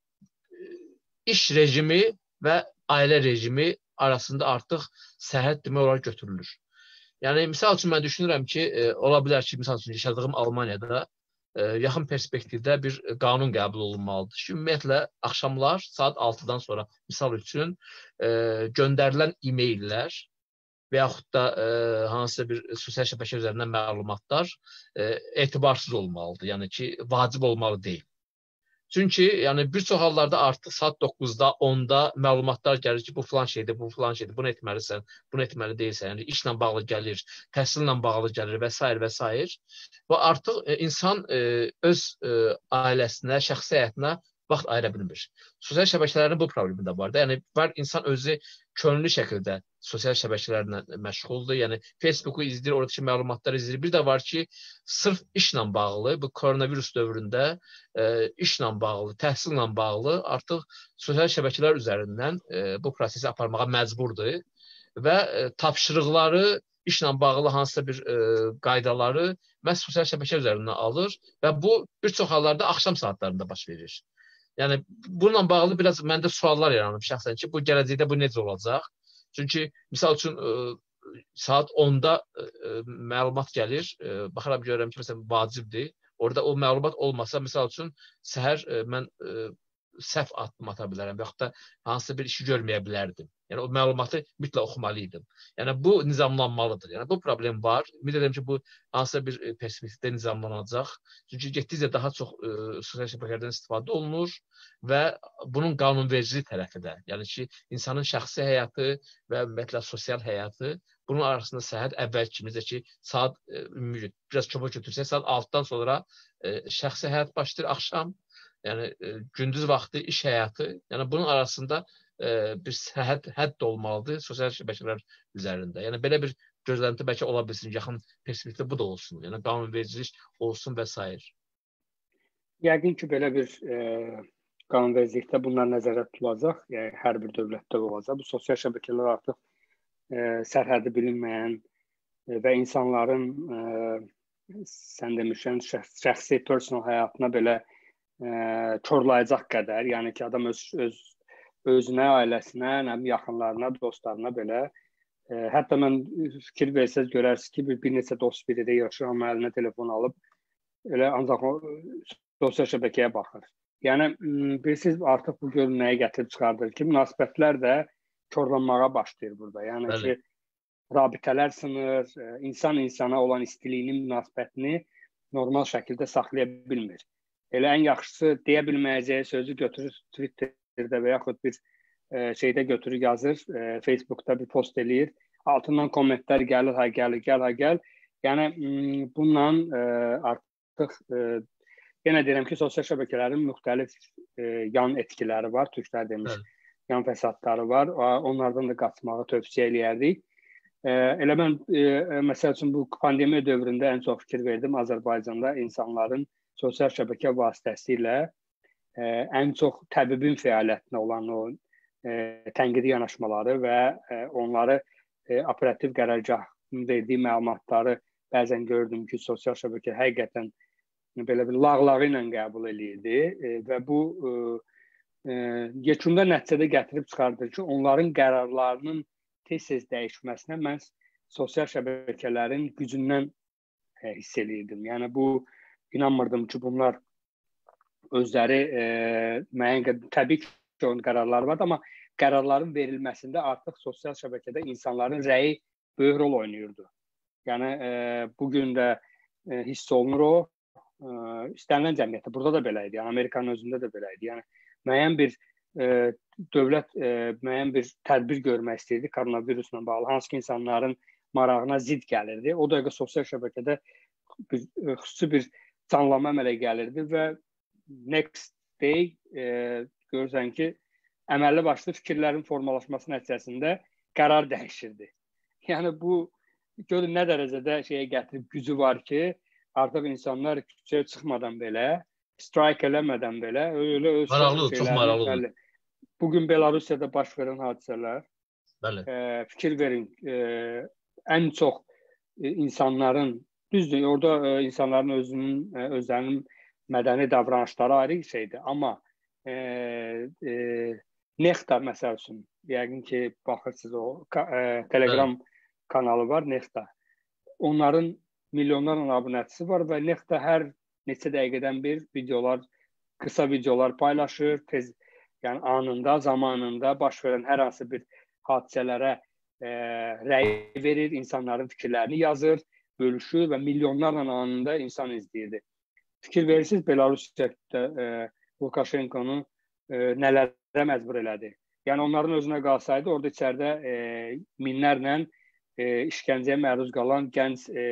iş rejimi və ailə rejimi arasında artıq sərhəd demək olar götürülür. Yəni misal üçün mən düşünürəm ki, e, ola bilər ki, misal üçün yaşadığım Almaniyada e, yaxın perspektivdə bir qanun qəbul olunmalıdır ki, ümumiyyətlə axşamlar saat altıdan sonra misal üçün e, göndərilən e-maillər və yaxud da e, hansısa bir sosial şəbəkə üzərindən məlumatlar e, etibarsız olmalıdır. Yəni ki, vacib olmalı deyil. Çünki yəni bir çox hallarda artıq saat doqquzda, onda məlumatlar gəlir ki, bu filan şeydir, bu filan şeydir, bunu etməlisən, bunu etməli deyilsən. Yəni işlə bağlı gəlir, təhsillə bağlı gəlir və s. və s. Və artıq e, insan e, öz e, ailəsinə, şəxsi həyatına vaxt ayıra bilmir. Sosial şəbəkələrin bu problemi də var da. Yəni var insan özü könüllü şəkildə sosial şəbəkələrlə məşğuldur. Yəni Facebooku izləyir, oradakı məlumatları izləyir. Bir də var ki, sırf işlə bağlı, bu koronavirus dövründə e, işlə bağlı, təhsillə bağlı artıq sosial şəbəkələr üzərindən e, bu prosesi aparmağa məcburdur və e, tapşırıqları işlə bağlı hansısa bir e, qaydaları məhz sosial şəbəkə üzərindən alır və bu bir çox hallarda axşam saatlarında baş verir. Yəni bununla bağlı biraz məndə suallar yaranıb şəxsən ki, bu gələcəkdə bu necə olacaq? Çünki misal üçün e, saat onda e, məlumat gəlir, e, baxıram görürəm ki, məsələn vacibdir. Orada o məlumat olmasa, misal üçün səhər e, mən e, səhv addım ata bilərəm və yaxud da hansısa bir işi görməyə bilərdim. Yəni o məlumatı mütləq oxumalıydım. Yəni bu nizamlanmalıdır. Yəni bu problem var. Ümid edirəm ki, bu hansısa bir perspektivdə nizamlanacaq. Çünki getdikcə daha çox e, sosial şəbəkələrdən istifadə olunur və bunun qanunvericilik tərəfi də, yəni ki, insanın şəxsi həyatı və ümumiyyətlə sosial həyatı, bunun arasında səhət əvvəl kimi də ki, saat e, biraz çoba götürsək, saat altıdan sonra e, şəxsi həyat başlayır, axşam, yəni e, gündüz vaxtı iş həyatı, yəni bunun arasında e, bir hədd, hədd olmalıdır sosial şəbəkələr üzərində. Yəni belə bir gözlənti bəlkə ola bilsin, yaxın perspektivdə bu da olsun. Yəni qanunvericilik olsun və s. Yəqin ki, belə bir e, qanunvericilikdə bunlar nəzərdə tutulacaq. Yəni hər bir dövlətdə olacaq. Bu sosial şəbəkələr artıq e, sərhədi bilinməyən e, və insanların e, sən demişən şəxs, şəxsi personal həyatına belə e, korlayacaq qədər, yəni ki, adam öz, öz özünə, ailəsinə, yaxınlarına, dostlarına belə e, hətta mən fikir versəz görərsiniz ki, bir, bir neçə dost bir yerdə yaşır, amma əlinə telefon alıb elə ancaq o sosial şəbəkəyə baxır. Yəni bilirsiniz, artıq bu göl nəyə gətirib çıxardır ki, münasibətlər də korlanmağa başlayır burada. Yəni Bəli. ki, rabitələr sınır, insan insana olan istiliyinin münasibətini normal şəkildə saxlaya bilmir. Elə ən yaxşısı deyə bilməyəcəyi sözü götürür Twitterdə və yaxud bir e, şeydə götürür yazır, e, Facebookda bir post eləyir. Altından kommentlər gəlir, ha gəlir, gəl, ha gəl. Yəni bununla e, artıq e, yenə deyirəm ki, sosial şəbəkələrin müxtəlif e, yan etkiləri var, türklər demiş, Bəli. yan fəsadları var. Onlardan da qaçmağı tövsiyə eləyərdik. E, elə mən, e, məsəl üçün, bu pandemiya dövründə ən çox fikir verdim Azərbaycanda insanların sosial şəbəkə vasitəsilə e, ən çox təbibin fəaliyyətinə olan o e, tənqidi yanaşmaları və e, onları e, operativ qərargahın verdiyi məlumatları bəzən gördüm ki, sosial şəbəkə həqiqətən belə bir lağlağı ilə qəbul eləyirdi e, və bu e, e, yekunda nəticədə gətirib çıxardır ki, onların qərarlarının tez-tez dəyişməsinə mən sosial şəbəkələrin gücündən e, hiss eləyirdim. Yəni bu, inanmırdım ki, bunlar özləri e, müəyyən qədər, təbii ki, onun qərarları var, amma qərarların verilməsində artıq sosial şəbəkədə insanların rəyi böyük rol oynayırdı. Yəni e, bugün də e, hiss olunur o, e, istənilən cəmiyyətdə, burada da belə idi, yəni Amerikanın özündə də belə idi. Yəni müəyyən bir e, dövlət e, müəyyən bir tədbir görmək istəyirdi koronavirusla bağlı, hansı ki, insanların marağına zid gəlirdi. O dəqiqə sosial şəbəkədə bir, e, xüsusi bir canlanma əmələ gəlirdi və next day e, görürsən ki, əməlli başlı fikirlərin formalaşması nəticəsində qərar dəyişirdi. Yəni bu görün nə dərəcədə şeyə gətirib gücü var ki, artıq insanlar küçəyə çıxmadan belə, strike eləmədən belə, öyle öz maraqlıdır, çox maraqlıdır. Bugün Belarusiyada baş verən hadisələr, e, fikir verin, e, ən çox e, insanların, düzdür, orada e, insanların özünün, e, özlərinin mədəni davranışları ayrı şeydir, amma e, e, Nexta məsəl üçün, yəqin ki, baxırsınız o e, Telegram Bəli. kanalı var, Nexta. Onların milyonlarla abunəçisi var və Nexta hər neçə dəqiqədən bir videolar, qısa videolar paylaşır, tez, yəni anında, zamanında baş verən hər hansı bir hadisələrə e, rəy verir, insanların fikirlərini yazır, bölüşür və milyonlarla anında insan izləyirdi. Fikir verirsiniz, Belarusiyada e, Lukashenkonun e, nələrə məcbur elədi. Yəni onların özünə qalsaydı, orada içəridə e, minlərlə e, işgəncəyə məruz qalan gənc e,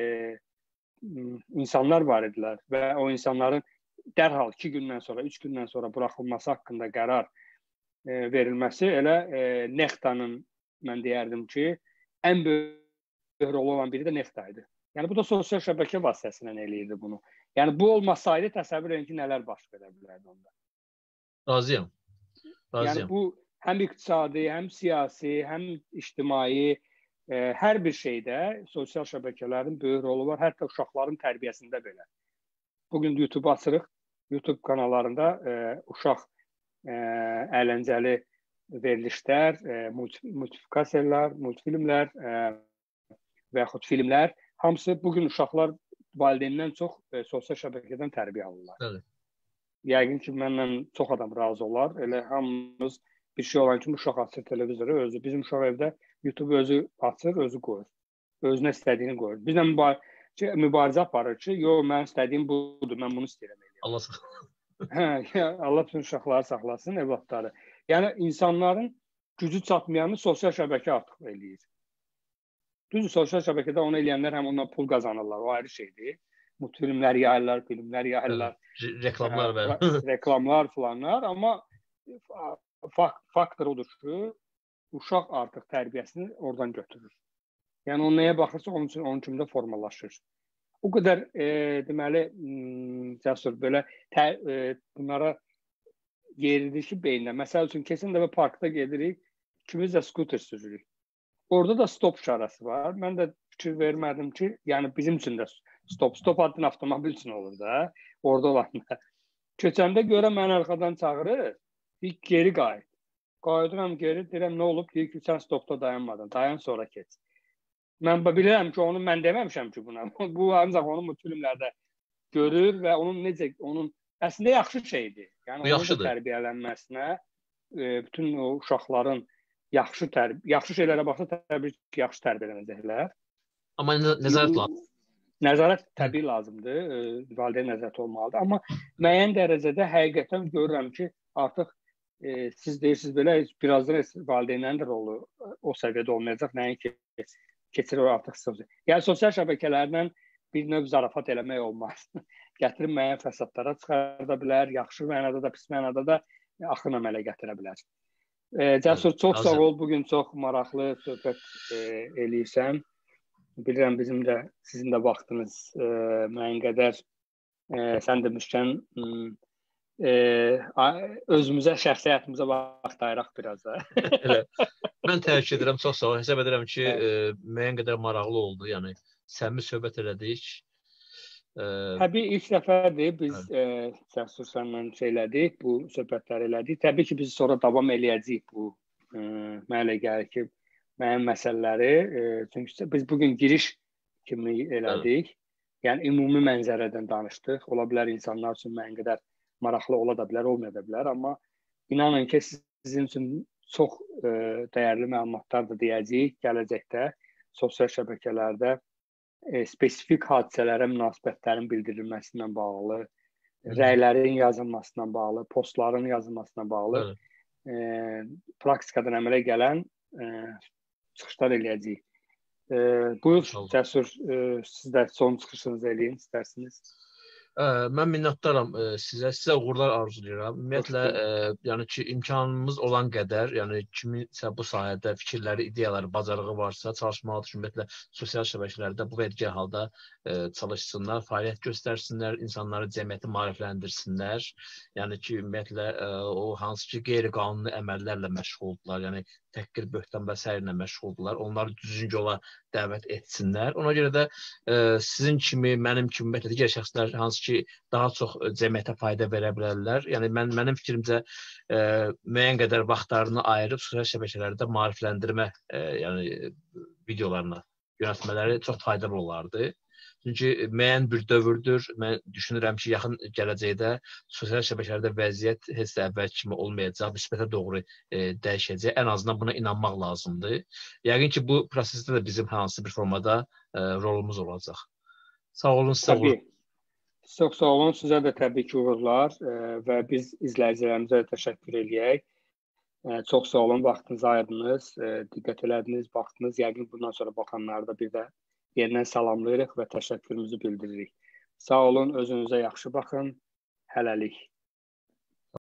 insanlar var idilər və o insanların dərhal iki gündən sonra, üç gündən sonra buraxılması haqqında qərar e, verilməsi elə e, Nextanın, mən deyərdim ki, ən böyük rolu olan biri də Nexta idi. Yəni bu da sosial şəbəkə vasitəsilə eləyirdi bunu. Yəni bu olmasaydı təsəvvür edin ki, nələr baş verə bilərdi onda. Razıyam. Razıyam. Yəni bu həm iqtisadi, həm siyasi, həm ictimai, e, hər bir şeydə sosial şəbəkələrin böyük rolu var. Hətta uşaqların tərbiyəsində belə. Bugün YouTube açırıq. YouTube kanallarında e, uşaq e, əyləncəli verilişlər, e, multiplikasiyalar, multfilmlər e, və yaxud filmlər, hamısı bugün uşaqlar valideyndən çox e, sosial şəbəkədən tərbiyə alırlar. Evet. Yəqin ki, mənlə çox adam razı olar. Elə hamımız bir şey olan kimi uşaq açır televizoru, özü. Bizim uşaq evdə YouTube özü açır, özü qoyur. Özünə istədiyini qoyur. Bizlə mübarizə, mübarizə aparır ki, yox, mən istədiyim budur, mən bunu istəyirəm. Allah saxlasın. Hə, Allah bütün uşaqları saxlasın, evlatları. Yəni, insanların gücü çatmayanı sosial şəbəkə artıq eləyir. Düzdür, sosial şəbəkədə onu eləyənlər həm ondan pul qazanırlar, o ayrı şeydir. Multfilmlər yayırlar, filmlər yayırlar. Reklamlar və reklamlar falanlar, amma fakt, faktor odur ki, uşaq artıq tərbiyəsini oradan götürür. Yəni, o nəyə baxırsa, onun üçün, onun kimi də formalaşır. O qədər, e, deməli, cəsur belə tə, e, bunlara yeridir ki, beyninə. Məsəl üçün, keçən dəfə parkda gedirik, ikimiz də skuter sürürük. Orada da stop işarəsi var. Mən də fikir vermədim ki, yəni bizim üçün də stop. Stop adın avtomobil üçün olur da, orada olanda. Keçəndə görə məni arxadan çağırır, deyik, geri qayıt. Qayıdıram geri, deyirəm, nə olub? Deyik ki, sən stopda dayanmadın, dayan sonra keç. Mən bilirəm ki, onu mən deməmişəm ki buna. Bu ancaq onun bu filmlərdə görür və onun necə, onun əslində yaxşı şeydir. Yəni, onun da tərbiyələnməsinə, e, bütün o uşaqların yaxşı, tərb yaxşı şeylərə baxsa, təbii ki, yaxşı tərbiyələnəcəklər. Amma nəzarət lazımdır. Nəzarət təbii lazımdır, e, valideyn nəzarəti olmalıdır. Amma müəyyən dərəcədə həqiqətən görürəm ki, artıq e, siz deyirsiniz belə, birazdan valideynlərin də rolu o səviyyədə olmayacaq, nəinki keçirir artıq sosial. Yəni, sosial şəbəkələrdən bir növ zarafat eləmək olmaz. Gətirib müəyyən fəsadlara çıxarda bilər, yaxşı mənada da, pis mənada da axın əmələ gətirə bilər. E, Cəsur, çox sağ ol, bugün çox maraqlı söhbət e, eləyirsən. Bilirəm, bizim də, sizin də vaxtınız e, müəyyən qədər e, sən demişkən e, özümüzə, şəxsi həyatımıza vaxt ayıraq biraz da. Elə. Mən təşəkkür edirəm, çox sağ ol. Hesab edirəm ki, e, müəyyən qədər maraqlı oldu. Yəni, səmimi söhbət elədik. E, Təbii, ilk dəfədir biz e, Cəsur sənlə şeylədik, bu söhbətləri elədik. Təbii ki, biz sonra davam eləyəcəyik bu e, mənə elə gəlir ki, müəyyən məsələləri. E, çünki biz bugün giriş kimi elədik. Yəni, ümumi mənzərədən danışdıq. Ola bilər insanlar üçün müəyyən qədər maraqlı ola da bilər, olmaya da bilər. Amma inanın ki, sizin üçün çox e, dəyərli məlumatlar da deyəcəyik gələcəkdə sosial şəbəkələrdə e, spesifik hadisələrə münasibətlərin bildirilməsindən bağlı, Hı. rəylərin yazılmasından bağlı, postların yazılmasından bağlı e, praktikadan əmələ gələn e, çıxışlar eləyəcəyik. E, buyur, Cəsur, e, siz də son çıxışınızı eləyin, istərsiniz. Mən minnətdaram sizə, sizə uğurlar arzulayıram. Ümumiyyətlə, e, yəni ki, imkanımız olan qədər, yəni kiminsə bu sahədə fikirləri, ideyaları, bacarığı varsa, çalışmalıdır ki, ümumiyyətlə, sosial şəbəkələrdə bu və digər halda e, çalışsınlar, fəaliyyət göstərsinlər, insanları cəmiyyəti maarifləndirsinlər. Yəni ki, ümumiyyətlə, e, o hansı ki, qeyri-qanuni əməllərlə məşğuldular, yəni təhqir, böhtan və s. ilə məşğuldular. Onları düzgün yola dəvət etsinlər. Ona görə də e, sizin kimi, mənim kimi, ümumiyyətlə, digər şəxslər hansı ki, daha çox cəmiyyətə fayda verə bilərlər. Yəni, mən, mənim fikrimcə e, müəyyən qədər vaxtlarını ayırıb sosial şəbəkələrdə maarifləndirmə e, yəni, videolarına yönəltmələri çox faydalı olardı. Çünki müəyyən bir dövrdür. Mən düşünürəm ki, yaxın gələcəkdə sosial şəbəkələrdə vəziyyət heç də əvvəl kimi olmayacaq, nisbətə doğru e, dəyişəcək. Ən azından buna inanmaq lazımdır. Yəqin ki, bu prosesdə də bizim hansı bir formada e, rolumuz olacaq. Sağ olun, sizə uğurlar. Çox sağ olun, sizə də təbii ki, uğurlar e, və biz izləyicilərimizə də təşəkkür eləyək. E, çox sağ olun, vaxtınızı ayırdınız, e, diqqət elədiniz, baxdınız. Yəqin bundan sonra baxanları da bir də yerindən salamlayırıq və təşəkkürümüzü bildiririk. Sağ olun, özünüzə yaxşı baxın. Hələlik.